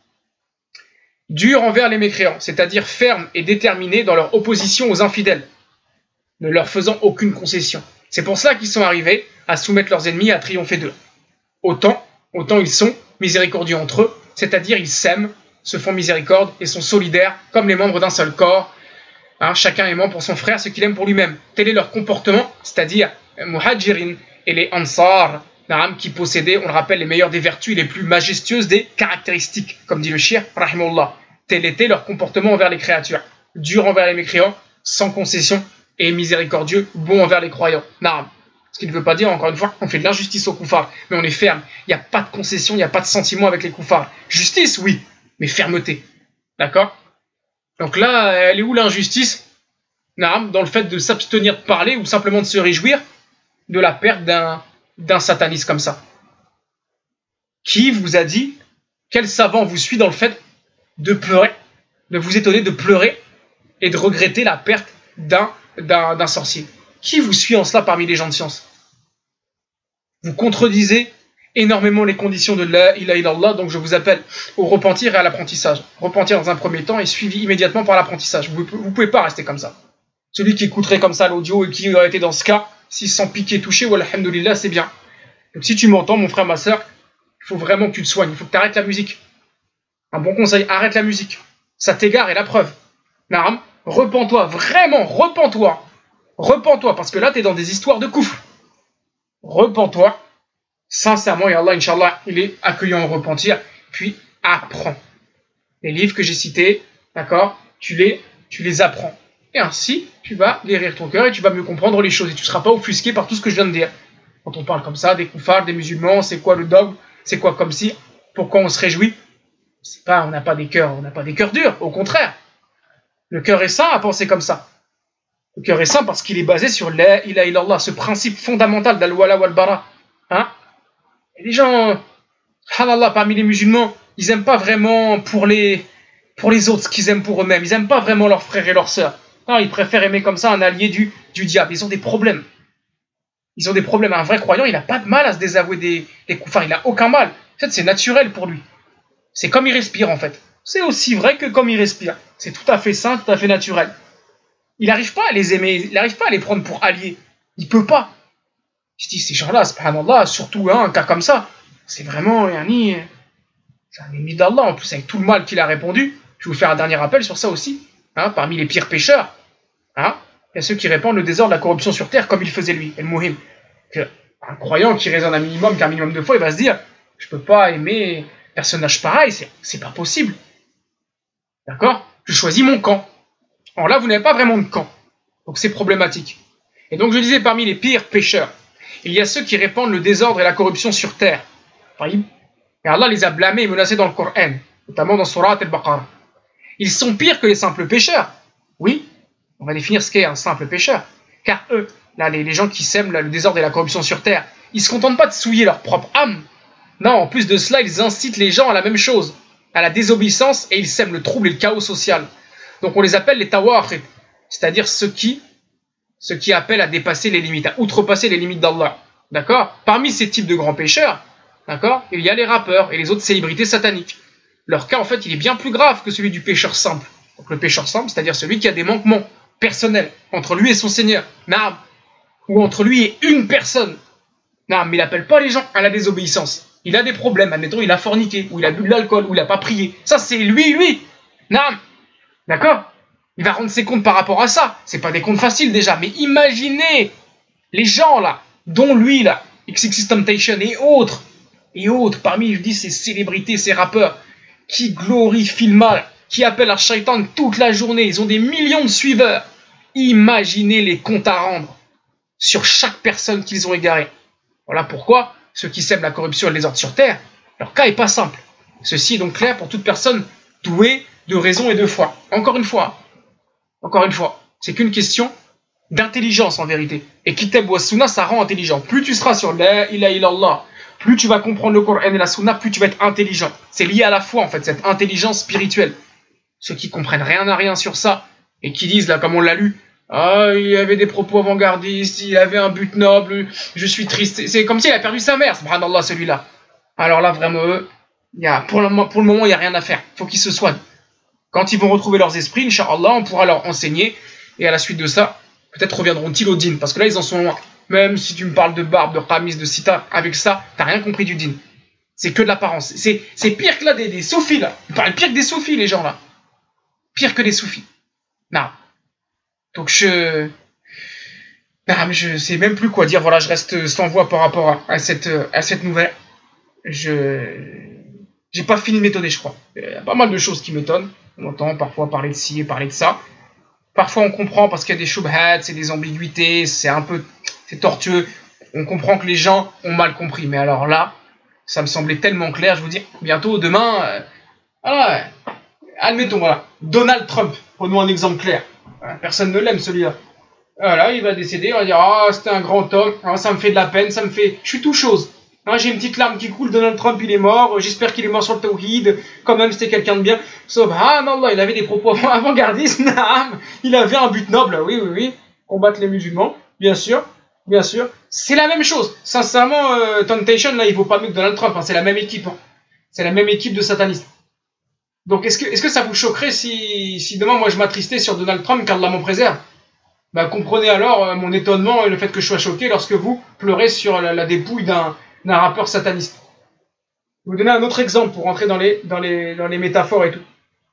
Dur envers les mécréants, c'est-à-dire ferme et déterminé dans leur opposition aux infidèles, ne leur faisant aucune concession. C'est pour cela qu'ils sont arrivés à soumettre leurs ennemis et à triompher d'eux. Autant ils sont miséricordieux entre eux, c'est-à-dire ils s'aiment, se font miséricorde et sont solidaires comme les membres d'un seul corps. Chacun aimant pour son frère ce qu'il aime pour lui-même. Tel est leur comportement, c'est-à-dire Muhajirin et les Ansar, naam, qui possédait, on le rappelle, les meilleures des vertus et les plus majestueuses des caractéristiques, comme dit le shir, rahimahullah. Tel était leur comportement envers les créatures, dur envers les mécréants, sans concession, et miséricordieux, bon envers les croyants. Naam. Ce qui ne veut pas dire, encore une fois, qu'on fait de l'injustice aux koufars, mais on est ferme. Il n'y a pas de concession, il n'y a pas de sentiment avec les koufars. Justice, oui, mais fermeté. D'accord? Donc là, elle est où l'injustice? Naam, dans le fait de s'abstenir de parler ou simplement de se réjouir de la perte d'un sataniste comme ça. Qui vous a dit, quel savant vous suit dans le fait de pleurer, de vous étonner de pleurer et de regretter la perte d'un sorcier? Qui vous suit en cela parmi les gens de science? Vous contredisez énormément les conditions de la ilaha illallah, donc je vous appelle au repentir et à l'apprentissage. Repentir dans un premier temps et suivi immédiatement par l'apprentissage. Vous ne pouvez pas rester comme ça. Celui qui écouterait comme ça l'audio et qui aurait été dans ce cas, s'il se sent piqué, touché, ou alhamdoulilah, c'est bien. Donc si tu m'entends, mon frère, ma soeur, il faut vraiment que tu te soignes, il faut que tu arrêtes la musique. Un bon conseil, arrête la musique. Ça t'égare et la preuve. Naam, repens-toi, vraiment, repens-toi. Repens-toi, parce que là, tu es dans des histoires de koufr. Repens-toi, sincèrement, et Allah, Inch'Allah, il est accueillant au repentir, puis apprends. Les livres que j'ai cités, d'accord, tu les apprends. Et ainsi, tu vas guérir ton cœur et tu vas mieux comprendre les choses. Et tu ne seras pas offusqué par tout ce que je viens de dire. Quand on parle comme ça, des koufars, des musulmans, c'est quoi le dogme, c'est quoi comme si, pourquoi on se réjouit? C'est pas, on n'a pas des cœurs durs, au contraire. Le cœur est sain à penser comme ça. Le cœur est sain parce qu'il est basé sur la ilaha illallah, ce principe fondamental d'al-wala wal-bara. Hein? Et les gens, subhanallah, parmi les musulmans, ils n'aiment pas vraiment pour les autres ce qu'ils aiment pour eux-mêmes. Ils n'aiment pas vraiment leurs frères et leurs sœurs. Non, ils préfèrent aimer comme ça un allié du diable. Ils ont des problèmes. Ils ont des problèmes. Un vrai croyant, il n'a pas de mal à se désavouer des koufars. Il n'a aucun mal. En fait, c'est naturel pour lui. C'est comme il respire, en fait. C'est aussi vrai que comme il respire. C'est tout à fait sain, tout à fait naturel. Il n'arrive pas à les aimer. Il n'arrive pas à les prendre pour alliés. Il ne peut pas. Je dis, ces gens-là, subhanallah, surtout un cas comme ça, c'est vraiment c'est un ennemi d'Allah. En plus, avec tout le mal qu'il a répondu, je vais vous faire un dernier rappel sur ça aussi. Hein, parmi les pires pécheurs, hein, il y a ceux qui répandent le désordre, la corruption sur terre, comme il faisait lui, El Mouhim. Un croyant qui raisonne qu'un minimum de fois, il va se dire, je peux pas aimer un personnage pareil, c'est pas possible. D'accord? Je choisis mon camp. Alors là, vous n'avez pas vraiment de camp. Donc c'est problématique. Et donc je disais, parmi les pires pécheurs, il y a ceux qui répandent le désordre et la corruption sur terre. Et Allah les a blâmés et menacés dans le Coran, notamment dans Surat al-Baqarah. Ils sont pires que les simples pécheurs. Oui, on va définir ce qu'est un simple pécheur. Car eux, là, les gens qui sèment le désordre et la corruption sur terre, ils ne se contentent pas de souiller leur propre âme. Non, en plus de cela, ils incitent les gens à la même chose, à la désobéissance, et ils sèment le trouble et le chaos social. Donc on les appelle les tawafrid, c'est-à-dire ceux qui appellent à dépasser les limites, à outrepasser les limites d'Allah. D'accord? Parmi ces types de grands pécheurs, d'accord, il y a les rappeurs et les autres célébrités sataniques. Leur cas, en fait, il est bien plus grave que celui du pécheur simple. Donc le pécheur simple, c'est-à-dire celui qui a des manquements personnels entre lui et son Seigneur, naam, ou entre lui et une personne. Naam, mais il n'appelle pas les gens à la désobéissance. Il a des problèmes, admettons, il a forniqué, ou il a bu de l'alcool, ou il n'a pas prié. Ça, c'est lui. Naam, d'accord? Il va rendre ses comptes par rapport à ça. C'est pas des comptes faciles déjà, mais imaginez les gens là, dont lui là, XXXTentacion et autres, parmi, je dis, ces célébrités, ces rappeurs, qui glorifient le mal, qui appellent à Shaitan toute la journée, ils ont des millions de suiveurs. Imaginez les comptes à rendre sur chaque personne qu'ils ont égarée. Voilà pourquoi ceux qui sèment la corruption et les ordres sur terre, leur cas n'est pas simple. Ceci est donc clair pour toute personne douée de raison et de foi. Encore une fois, c'est qu'une question d'intelligence en vérité. Et Kitab wa Sunna, ça rend intelligent. Plus tu seras sur la ilaha illallah, plus tu vas comprendre le Coran et la Sunna, plus tu vas être intelligent. C'est lié à la foi, en fait, cette intelligence spirituelle. Ceux qui comprennent rien à rien sur ça, et qui disent, là, comme on l'a lu, ah, il y avait des propos avant-gardistes, il avait un but noble, je suis triste. C'est comme s'il a perdu sa mère, subhanallah, celui-là. Alors là, vraiment, pour le moment, il n'y a rien à faire. Il faut qu'ils se soignent. Quand ils vont retrouver leurs esprits, Inch'Allah, on pourra leur enseigner, et à la suite de ça, peut-être reviendront-ils au dîn, parce que là, ils en sont loin. Même si tu me parles de barbe, de qamis, de sita, avec ça, t'as rien compris du dîn. C'est que de l'apparence. C'est pire que là des soufis, là. Ils parlent pire que des soufis, les gens, là. Pire que des soufis. Non. Donc Ah, mais je sais même plus quoi dire. Voilà, je reste sans voix par rapport à cette nouvelle. J'ai pas fini de m'étonner, je crois. Il y a pas mal de choses qui m'étonnent. On entend parfois parler de ci et parler de ça. Parfois, on comprend parce qu'il y a des shubhats, c'est des ambiguïtés, c'est tortueux. On comprend que les gens ont mal compris. Mais alors là, ça me semblait tellement clair. Je vous dis, bientôt, demain, voilà, admettons, voilà, Donald Trump. Prenons un exemple clair. Personne ne l'aime, celui-là. Voilà, il va décéder, on va dire, ah, c'était un grand homme, ah, ça me fait de la peine, je suis tout chose. Ah, j'ai une petite larme qui coule, Donald Trump, il est mort, j'espère qu'il est mort sur le tawhid, quand même, c'était quelqu'un de bien. Subhanallah, il avait des propos avant-gardistes, naam, il avait un but noble, oui, oui, oui, combattre les musulmans, bien sûr, c'est la même chose. Sincèrement, Temptation, là, il vaut pas mieux que Donald Trump, hein, c'est la même équipe, hein. C'est la même équipe de satanistes. Donc, est-ce que ça vous choquerait si demain, moi, je m'attristais sur Donald Trump, qu'Allah m'en préserve? Bah, comprenez alors mon étonnement et le fait que je sois choqué lorsque vous pleurez sur la dépouille d'un rappeur sataniste. Je vais vous donner un autre exemple pour rentrer dans les métaphores et tout.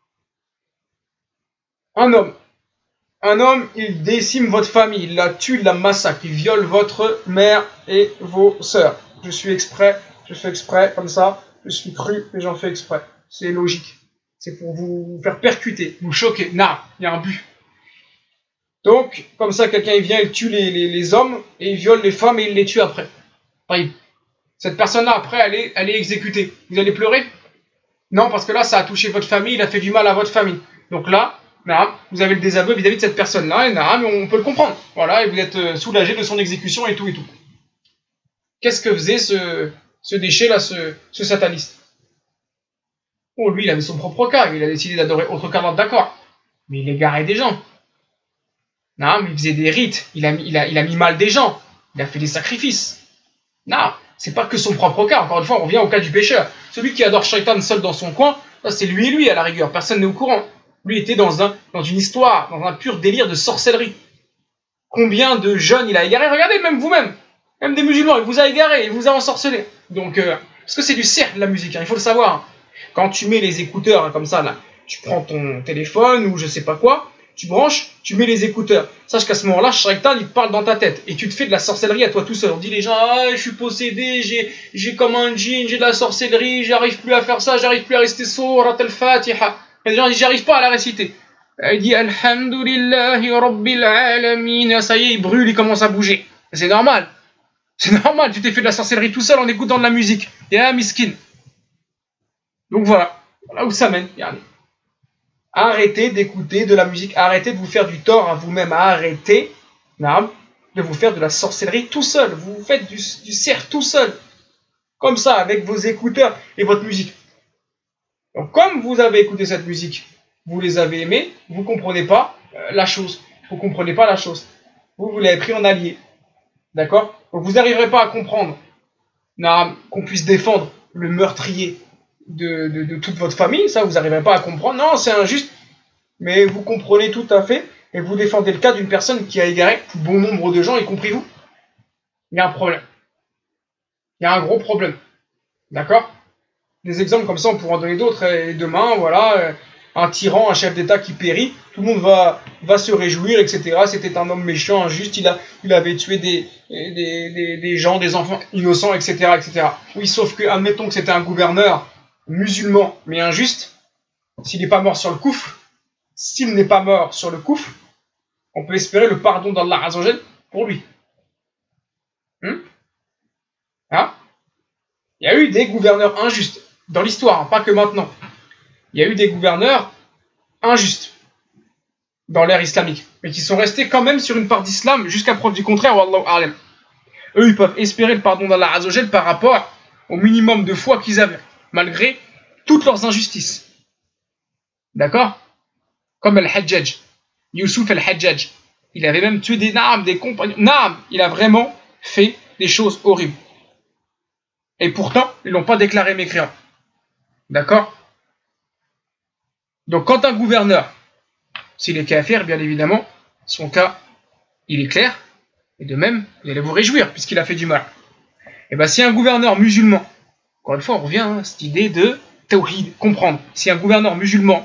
Un homme, il décime votre famille, il la tue, il la massacre, il viole votre mère et vos sœurs. Je fais exprès, comme ça, je suis cru et j'en fais exprès. C'est logique. C'est pour vous faire percuter, vous choquer. Non, il y a un but. Donc, comme ça, quelqu'un il vient, il tue les hommes, et il viole les femmes, et il les tue après. Cette personne-là, après, elle est exécutée. Vous allez pleurer? Non, parce que là, ça a touché votre famille, il a fait du mal à votre famille. Donc là, vous avez le désaveu vis-à-vis de cette personne-là, et on peut le comprendre. Voilà, et vous êtes soulagé de son exécution et tout et tout. Qu'est-ce que faisait ce déchet-là, ce sataniste? Bon, lui, il avait son propre cas, il a décidé d'adorer autre qu'Allah, d'accord. Mais il égarait des gens. Non, mais il faisait des rites, il a mis mal des gens, il a fait des sacrifices. Non, c'est pas que son propre cas, encore une fois, on revient au cas du pécheur. Celui qui adore Shaitan seul dans son coin, c'est lui et lui à la rigueur, personne n'est au courant. Lui était dans une histoire, dans un pur délire de sorcellerie. Combien de jeunes il a égaré? Regardez, même vous-même, même des musulmans, il vous a égaré, il vous a ensorcelé. Donc, parce que c'est du cercle la musique, hein, il faut le savoir. Quand tu mets les écouteurs, hein, comme ça, là, tu prends ton téléphone ou je sais pas quoi, tu branches, tu mets les écouteurs. Sache qu'à ce moment-là, Shaitan, il te parle dans ta tête. Et tu te fais de la sorcellerie à toi tout seul. On dit les gens, ah, je suis possédé, j'ai comme un djinn, j'ai de la sorcellerie, j'arrive plus à faire ça, j'arrive plus à rester Surat al-Fatiha. Et les gens disent, j'arrive pas à la réciter. Il dit, Alhamdulillahi Rabbil Alamin. Ça y est, il brûle, il commence à bouger. C'est normal. C'est normal, tu t'es fait de la sorcellerie tout seul en écoutant de la musique. Ya miskin. Donc voilà. Voilà où ça mène. Arrêtez d'écouter de la musique, arrêtez de vous faire du tort à vous-même, arrêtez de vous faire de la sorcellerie tout seul, vous vous faites du cercle tout seul, comme ça, avec vos écouteurs et votre musique. Donc comme vous avez écouté cette musique, vous les avez aimés, vous ne comprenez pas la chose, vous l'avez pris en allié, d'accord? Donc vous n'arriverez pas à comprendre qu'on puisse défendre le meurtrier de toute votre famille, ça vous n'arriverez pas à comprendre, non c'est injuste, mais vous comprenez tout à fait et vous défendez le cas d'une personne qui a égaré bon nombre de gens, y compris vous. Il y a un problème, il y a un gros problème, d'accord? Des exemples comme ça on pourra en donner d'autres, et demain voilà, un tyran, un chef d'état qui périt, tout le monde va se réjouir, etc. C'était un homme méchant, injuste, il avait tué des gens, des enfants innocents, etc. Oui, sauf que admettons que c'était un gouverneur musulman, mais injuste, s'il n'est pas mort sur le koufr, on peut espérer le pardon d'Allah Azzawajal pour lui. Hein? Il y a eu des gouverneurs injustes, dans l'histoire, hein, pas que maintenant. Il y a eu des gouverneurs injustes dans l'ère islamique, mais qui sont restés quand même sur une part d'islam jusqu'à preuve du contraire, wallahu a'lam. Eux, ils peuvent espérer le pardon d'Allah Azzawajal par rapport au minimum de foi qu'ils avaient, malgré toutes leurs injustices. D'accord? Comme Al-Hajjaj, Youssouf Al-Hajjaj. Il avait même tué des compagnons. Il a vraiment fait des choses horribles. Et pourtant, ils ne l'ont pas déclaré mécréant. D'accord? Donc quand un gouverneur, s'il est kafir, bien évidemment, son cas, il est clair. Et de même, vous allez vous réjouir, puisqu'il a fait du mal. Et bien si un gouverneur musulman, encore une fois, on revient à cette idée de tawhid, comprendre. Si un gouverneur musulman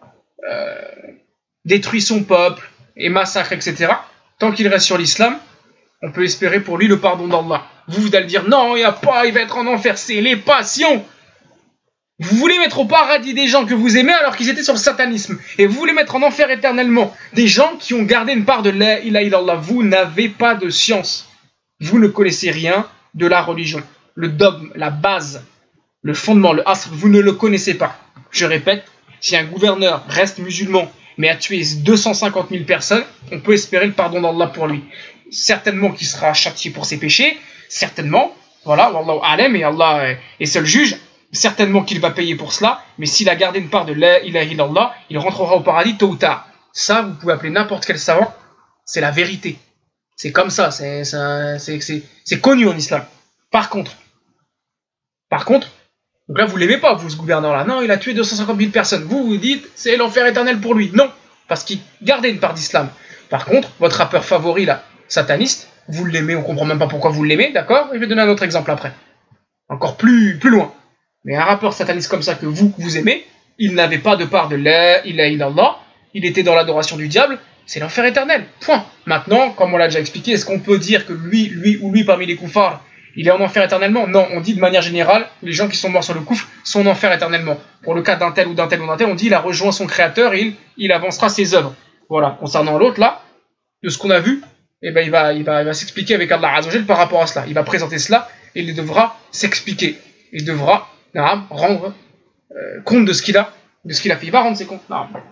détruit son peuple et massacre, etc., tant qu'il reste sur l'islam, on peut espérer pour lui le pardon d'Allah. Vous allez dire, non, il n'y a pas, il va être en enfer, c'est les passions. Vous voulez mettre au paradis des gens que vous aimez alors qu'ils étaient sur le satanisme. Et vous voulez mettre en enfer éternellement des gens qui ont gardé une part de la ilaha illallah. Vous n'avez pas de science. Vous ne connaissez rien de la religion. Le dogme, la base, le fondement, le asr, vous ne le connaissez pas. Je répète, si un gouverneur reste musulman mais a tué 250 000 personnes, on peut espérer le pardon d'Allah pour lui. Certainement qu'il sera châtié pour ses péchés, certainement, voilà, Wallahu a'lam, et Allah est seul juge, certainement qu'il va payer pour cela, mais s'il a gardé une part de la ilaha illallah, il rentrera au paradis tôt ou tard. Ça, vous pouvez appeler n'importe quel savant, c'est la vérité. C'est comme ça, c'est connu en islam. Par contre, donc là, vous ne l'aimez pas, vous, ce gouverneur-là. Non, il a tué 250 000 personnes. Vous, vous dites, c'est l'enfer éternel pour lui. Non, parce qu'il gardait une part d'islam. Par contre, votre rappeur favori, là, sataniste, vous l'aimez, on ne comprend même pas pourquoi vous l'aimez, d'accord? Je vais donner un autre exemple après. Encore plus loin. Mais un rappeur sataniste comme ça que vous aimez, il n'avait pas de part de la ilaha illallah, il était dans l'adoration du diable, c'est l'enfer éternel. Point. Maintenant, comme on l'a déjà expliqué, est-ce qu'on peut dire que lui parmi les koufars, il est en enfer éternellement? Non, on dit de manière générale, les gens qui sont morts sur le koufr sont en enfer éternellement. Pour le cas d'un tel ou d'un tel ou d'un tel, on dit il a rejoint son créateur et il avancera ses œuvres. Voilà. Concernant l'autre là, de ce qu'on a vu, eh ben, il va s'expliquer avec Allah Azza wa Jal par rapport à cela. Il va présenter cela et il devra s'expliquer. Il devra rendre compte de ce qu'il a fait. Il va rendre ses comptes.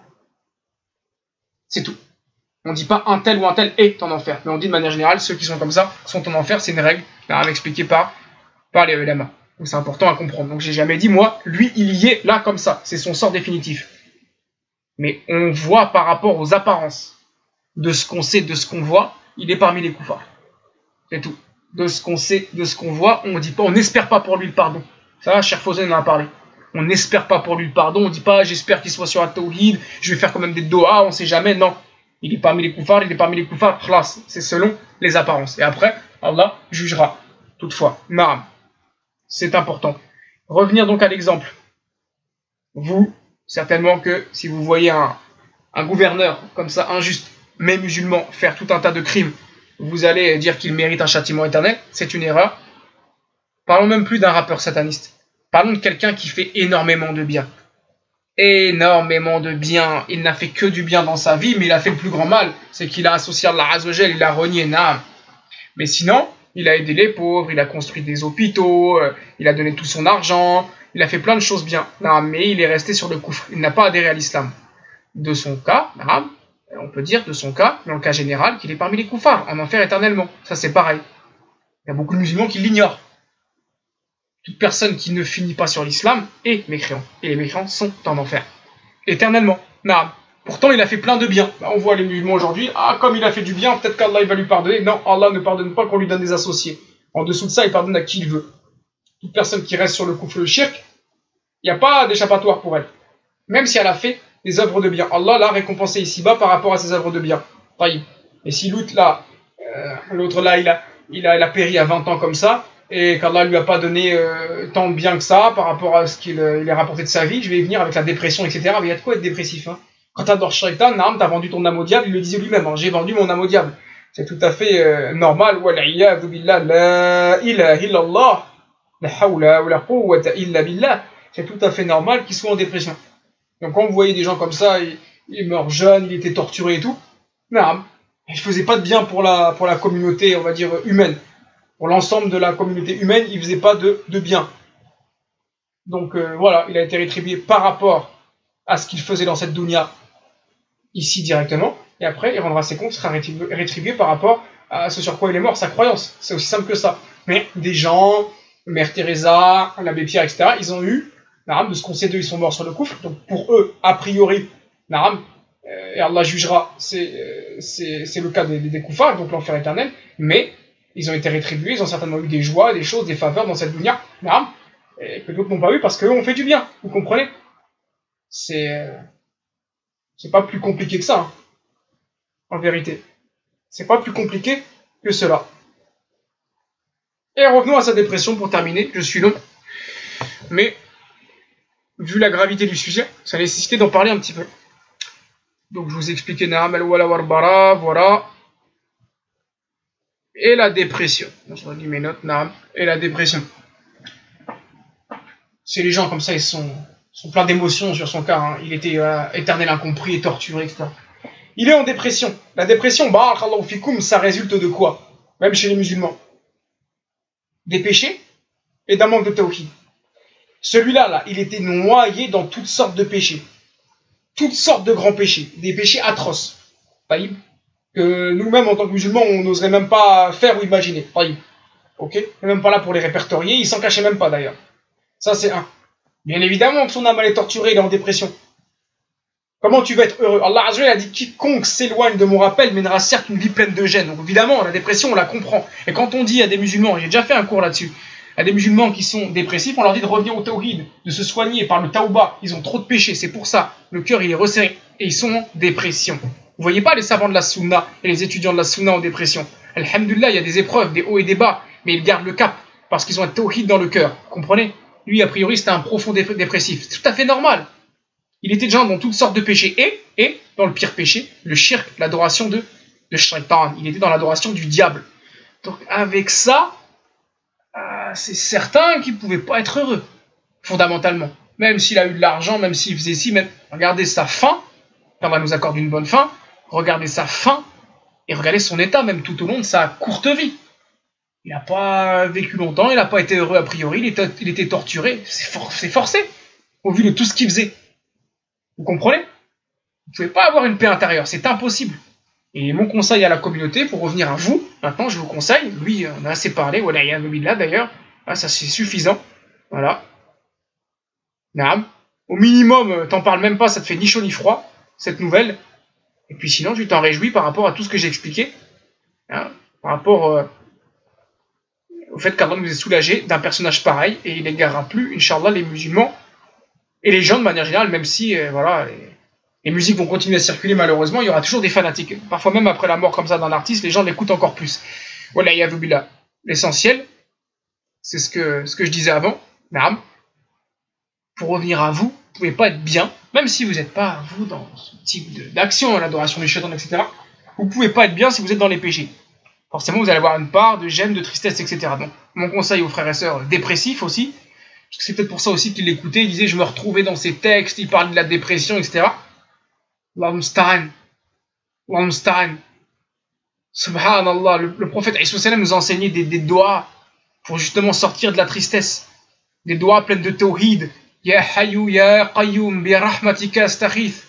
C'est tout. On ne dit pas un tel ou un tel est en enfer, mais on dit de manière générale, ceux qui sont comme ça sont en enfer, c'est une règle expliquée par les ulama. Donc c'est important à comprendre. Donc j'ai jamais dit, moi, lui, il y est là comme ça, c'est son sort définitif. Mais on voit par rapport aux apparences de ce qu'on sait, de ce qu'on voit, il est parmi les koufars. C'est tout. De ce qu'on sait, de ce qu'on voit, on dit pas, on n'espère pas pour lui le pardon. Ça, Cheikh Fawzan en a parlé. On n'espère pas pour lui le pardon, on dit pas, j'espère qu'il soit sur un tawhid, je vais faire quand même des doigts, on sait jamais, non. Il est parmi les koufars, khlas, c'est selon les apparences. Et après, Allah jugera. Toutefois, naam, c'est important. Revenir donc à l'exemple. Vous, certainement que si vous voyez un gouverneur comme ça, injuste, mais musulman, faire tout un tas de crimes, vous allez dire qu'il mérite un châtiment éternel, c'est une erreur. Parlons même plus d'un rappeur sataniste. Parlons de quelqu'un qui fait énormément de bien. Énormément de bien. Il n'a fait que du bien dans sa vie, mais il a fait le plus grand mal. C'est qu'il a associé Allah Azza wa Jal, il a renié Naam. Mais sinon, il a aidé les pauvres, il a construit des hôpitaux, il a donné tout son argent, il a fait plein de choses bien. Naam, mais il est resté sur le koufr. Il n'a pas adhéré à l'islam. De son cas, Naam, on peut dire de son cas, dans le cas général, qu'il est parmi les koufars, en enfer éternellement. Ça c'est pareil. Il y a beaucoup de musulmans qui l'ignorent. Toute personne qui ne finit pas sur l'islam est mécréant. Et les mécréants sont en enfer. Éternellement. Naam. Pourtant, il a fait plein de bien. On voit les musulmans aujourd'hui. Ah, comme il a fait du bien, peut-être qu'Allah va lui pardonner. Non, Allah ne pardonne pas qu'on lui donne des associés. En dessous de ça, il pardonne à qui il veut. Toute personne qui reste sur le koufr, le shirk, il n'y a pas d'échappatoire pour elle. Même si elle a fait des œuvres de bien. Allah l'a récompensé ici-bas par rapport à ses œuvres de bien. Et si l'autre là, il a péri à 20 ans comme ça, et qu'Allah lui a pas donné tant de bien que ça par rapport à ce qu'il a rapporté de sa vie, je vais venir avec la dépression, etc. Mais il y a de quoi être dépressif. Quand tu adores Shaitan, t'as vendu ton âme au diable, il le disait lui-même, j'ai vendu mon âme au diable. C'est tout à fait normal. Wal'iyadhu billah, la ilaha illallah, la hawla wa la quwwata illa billah. C'est tout à fait normal qu'il soit en dépression. Donc quand vous voyez des gens comme ça, il meurt jeune, il était torturé et tout, il faisait pas de bien pour la communauté, on va dire, humaine. Pour l'ensemble de la communauté humaine, il faisait pas de bien. Donc voilà, il a été rétribué par rapport à ce qu'il faisait dans cette dunya, ici directement, et après il rendra ses comptes, sera rétribué par rapport à ce sur quoi il est mort, sa croyance. C'est aussi simple que ça. Mais des gens, Mère Teresa, l'abbé Pierre, etc., ils ont eu, de ce qu'on sait d'eux, ils sont morts sur le koufr, donc pour eux, a priori, et Allah jugera, c'est le cas des koufars, donc l'enfer éternel, mais ils ont été rétribués, ils ont certainement eu des joies, des choses, des faveurs dans cette dunya, et que d'autres n'ont pas eu parce qu'eux ont fait du bien, vous comprenez? C'est pas plus compliqué que ça, en vérité. C'est pas plus compliqué que cela. Et revenons à sa dépression pour terminer, je suis long, mais vu la gravité du sujet, ça nécessitait d'en parler un petit peu. Donc je vous ai expliqué Naam al-Wala wal-Bara, voilà. et la dépression. Je relis mes notes, naam, et la dépression. C'est les gens comme ça, ils sont pleins d'émotions sur son cas. Hein. Il était éternel incompris et torturé, etc. Il est en dépression. La dépression, barakallahu fikoum, ça résulte de quoi? Même chez les musulmans. Des péchés et d'un manque de tawhid. Celui-là, là, il était noyé dans toutes sortes de péchés. Toutes sortes de grands péchés. Des péchés atroces. Taïb. Que nous-mêmes, en tant que musulmans, on n'oserait même pas faire ou imaginer. Taïb. Ok? On n'est même pas là pour les répertorier. Il s'en cachait même pas, d'ailleurs. Ça, c'est un. Bien évidemment que son âme, elle est torturée, il est en dépression. Comment tu vas être heureux? Allah Azza wa Jalla a dit quiconque s'éloigne de mon rappel mènera certes une vie pleine de gêne. Donc évidemment, la dépression, on la comprend. Et quand on dit à des musulmans, j'ai déjà fait un cours là-dessus, à des musulmans qui sont dépressifs, on leur dit de revenir au tawhid, de se soigner par le tauba. Ils ont trop de péchés, c'est pour ça. Le cœur, il est resserré et ils sont en dépression. Vous voyez pas les savants de la sunna et les étudiants de la sunna en dépression. Alhamdulillah, il y a des épreuves, des hauts et des bas, mais ils gardent le cap parce qu'ils ont un tawhid dans le cœur. Vous comprenez? Lui, a priori, c'était un profond dépressif. C'est tout à fait normal. Il était déjà dans toutes sortes de péchés. Et dans le pire péché, le shirk, l'adoration de shaitan. Il était dans l'adoration du diable. Donc avec ça, c'est certain qu'il ne pouvait pas être heureux, fondamentalement. Même s'il a eu de l'argent, même s'il faisait ci, même regardez sa fin, Allah nous accorde une bonne fin, regardez sa fin, et regardez son état, même tout au long de sa courte vie. Il n'a pas vécu longtemps, il n'a pas été heureux a priori, il était torturé, c'est forcé, au vu de tout ce qu'il faisait. Vous comprenez? Vous ne pouvez pas avoir une paix intérieure, c'est impossible. Et mon conseil à la communauté, pour revenir à vous, maintenant je vous conseille, lui on a assez parlé, voilà, il y a un là d'ailleurs, ça c'est suffisant, voilà. Naam. Au minimum, t'en parles même pas, ça te fait ni chaud ni froid, cette nouvelle. Et puis sinon, tu t'en réjouis par rapport à tout ce que j'ai expliqué, hein, par rapport au fait qu'Allah nous ait soulagé d'un personnage pareil, et il n'égarera plus, Inch'Allah, les musulmans, et les gens de manière générale, même si, voilà, les musiques vont continuer à circuler malheureusement, il y aura toujours des fanatiques. Parfois même après la mort comme ça d'un artiste, les gens l'écoutent encore plus. Voilà, yadoubillah. L'essentiel, c'est ce que je disais avant, naam. Pour revenir à vous, vous ne pouvez pas être bien, même si vous n'êtes pas, vous, dans ce type d'action, l'adoration du shaitan, etc. Vous ne pouvez pas être bien si vous êtes dans les péchés. Forcément, vous allez avoir une part de gêne, de tristesse, etc. Donc, mon conseil aux frères et sœurs dépressifs aussi, parce que c'est peut-être pour ça aussi qu'il l'écoutait, il disait, je me retrouvais dans ces textes, il parlait de la dépression, etc. Allah musta'an. Allah musta'an. Subhanallah, le prophète nous a enseigné des doigts pour justement sortir de la tristesse. Des doigts pleins de tawhid. Ya Hayyu Ya Qayyum bi rahmatika astaghith.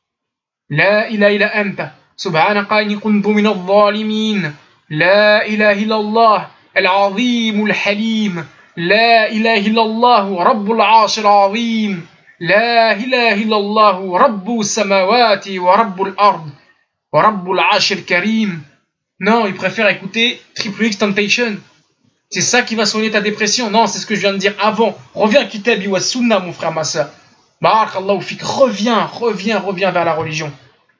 La ilaha illa anta. Subhanaka inni kuntu min adh-dhalimin. La ilaha illallah al-azim al-halim. La ilaha illallah rabbul arsh al-azim. La ilaha illallah rabbus samawati wa rabbul ard wa rabbul arsh al-karim. Non, il préfère écouter Triple X Temptation. C'est ça qui va soigner ta dépression. Non, c'est ce que je viens de dire avant. Reviens Kitabi wa Sunna, mon frère, ma soeur. Barakallahu fik. Reviens vers la religion.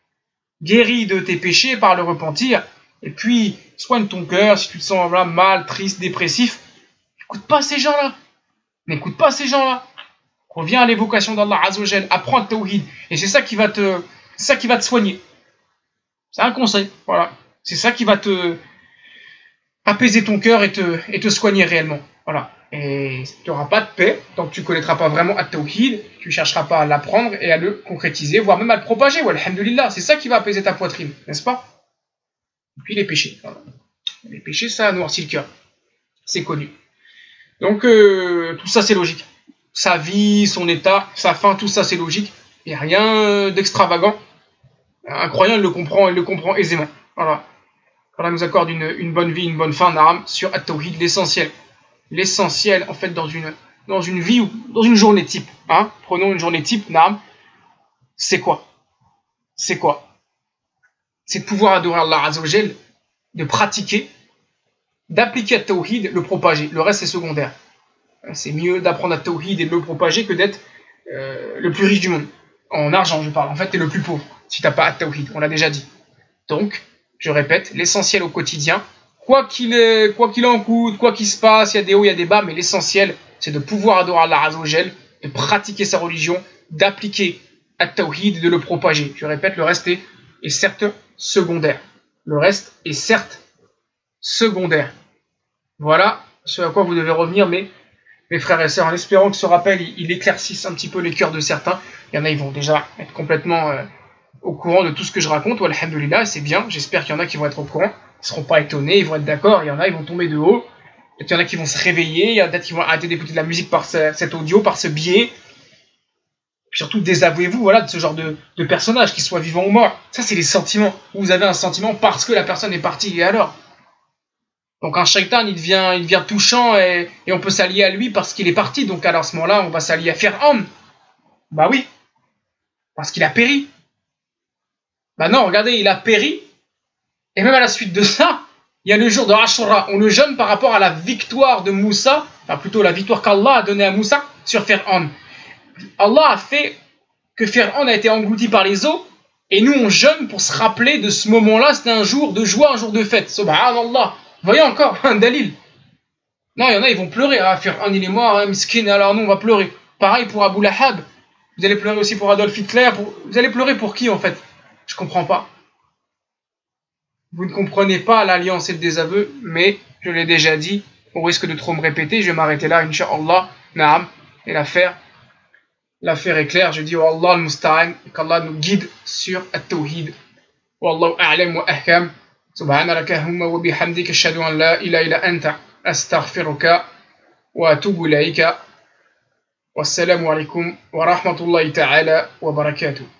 Guéris de tes péchés par le repentir. Et puis, soigne ton cœur. Si tu te sens là, mal, triste, dépressif, n'écoute pas ces gens-là. N'écoute pas ces gens-là. Reviens à l'évocation d'Allah Azza wa Jal. Apprends le tawhid. Et c'est ça qui va te soigner. C'est un conseil. Voilà. C'est ça qui va te apaiser ton cœur et te soigner réellement. Voilà. Et tu n'auras pas de paix tant que tu ne connaîtras pas vraiment at-tawhid, tu ne chercheras pas à l'apprendre et à le concrétiser, voire même à le propager. Alhamdulillah, c'est ça qui va apaiser ta poitrine, n'est-ce pas? Et puis les péchés. Voilà. Les péchés, ça noircit le cœur. C'est connu. Donc, tout ça, c'est logique. Sa vie, son état, sa fin, tout ça, c'est logique. Il n'y a rien d'extravagant. Un croyant, il le comprend aisément. Voilà. Allah nous accorde une bonne vie, une bonne fin, naam, sur at-tawhid, l'essentiel. L'essentiel, en fait, dans une vie ou dans une journée type. Hein, prenons une journée type, naam. C'est quoi? C'est quoi? C'est de pouvoir adorer Allah Azza wa Jal, de pratiquer, d'appliquer at-tawhid, le propager. Le reste, c'est secondaire. C'est mieux d'apprendre at-tawhid et de le propager que d'être le plus riche du monde. En argent, je parle. En fait, t'es le plus pauvre si t'as pas at-tawhid. On l'a déjà dit. Donc, je répète, l'essentiel au quotidien, quoi qu'il en coûte, quoi qu'il se passe, il y a des hauts, il y a des bas, mais l'essentiel, c'est de pouvoir adorer Allah Azza wa Jal, de pratiquer sa religion, d'appliquer at-tawhid et de le propager. Je répète, le reste est certes secondaire. Le reste est certes secondaire. Voilà ce à quoi vous devez revenir, mes frères et sœurs, en espérant que ce rappel il éclaircisse un petit peu les cœurs de certains. Il y en a, ils vont déjà être complètement au courant de tout ce que je raconte. Alhamdulillah, c'est bien. J'espère qu'il y en a qui vont être au courant. Ils ne seront pas étonnés, ils vont être d'accord. Il y en a, ils vont tomber de haut. Peut-être qu'il y en a qui vont se réveiller. Il y en a peut-être qui vont arrêter d'écouter de la musique par cet audio, par ce biais. Puis surtout, désavouez-vous voilà, de ce genre de personnage, qu'il soit vivant ou mort. Ça, c'est les sentiments. Vous avez un sentiment parce que la personne est partie. Et alors? Donc un shaitan, il devient touchant et on peut s'allier à lui parce qu'il est parti. Donc alors à ce moment-là, on va s'allier à Fir'aun. Bah oui, parce qu'il a péri. Bah non, regardez, il a péri. Et même à la suite de ça, il y a le jour de Ashura. On le jeûne par rapport à la victoire de Moussa, enfin plutôt la victoire qu'Allah a donnée à Moussa sur Fir'aun. Allah a fait que Fir'aun a été englouti par les eaux. Et nous, on jeûne pour se rappeler de ce moment-là. C'était un jour de joie, un jour de fête. Subhanallah. Voyez encore un dalil. Non, il y en a, ils vont pleurer. Ah, Fir'aun, il est mort, hein, miskin, alors nous, on va pleurer. Pareil pour Abu Lahab. Vous allez pleurer aussi pour Adolf Hitler. Vous allez pleurer pour qui, en fait? Je comprends pas. Vous ne comprenez pas l'alliance et le désaveu, mais je l'ai déjà dit, au risque de trop me répéter, je vais m'arrêter là, Inch'Allah, Naam, et l'affaire est claire. Je dis, oh Allah al-Musta'an, qu'Allah nous guide sur At-Tawhid. Wallahu a'lam wa ahkam. سبحانك اللهم وبحمدك أشهد أن لا إله إلا أنت أستغفرك وأتوب إليك والسلام عليكم ورحمة الله تعالى وبركاته.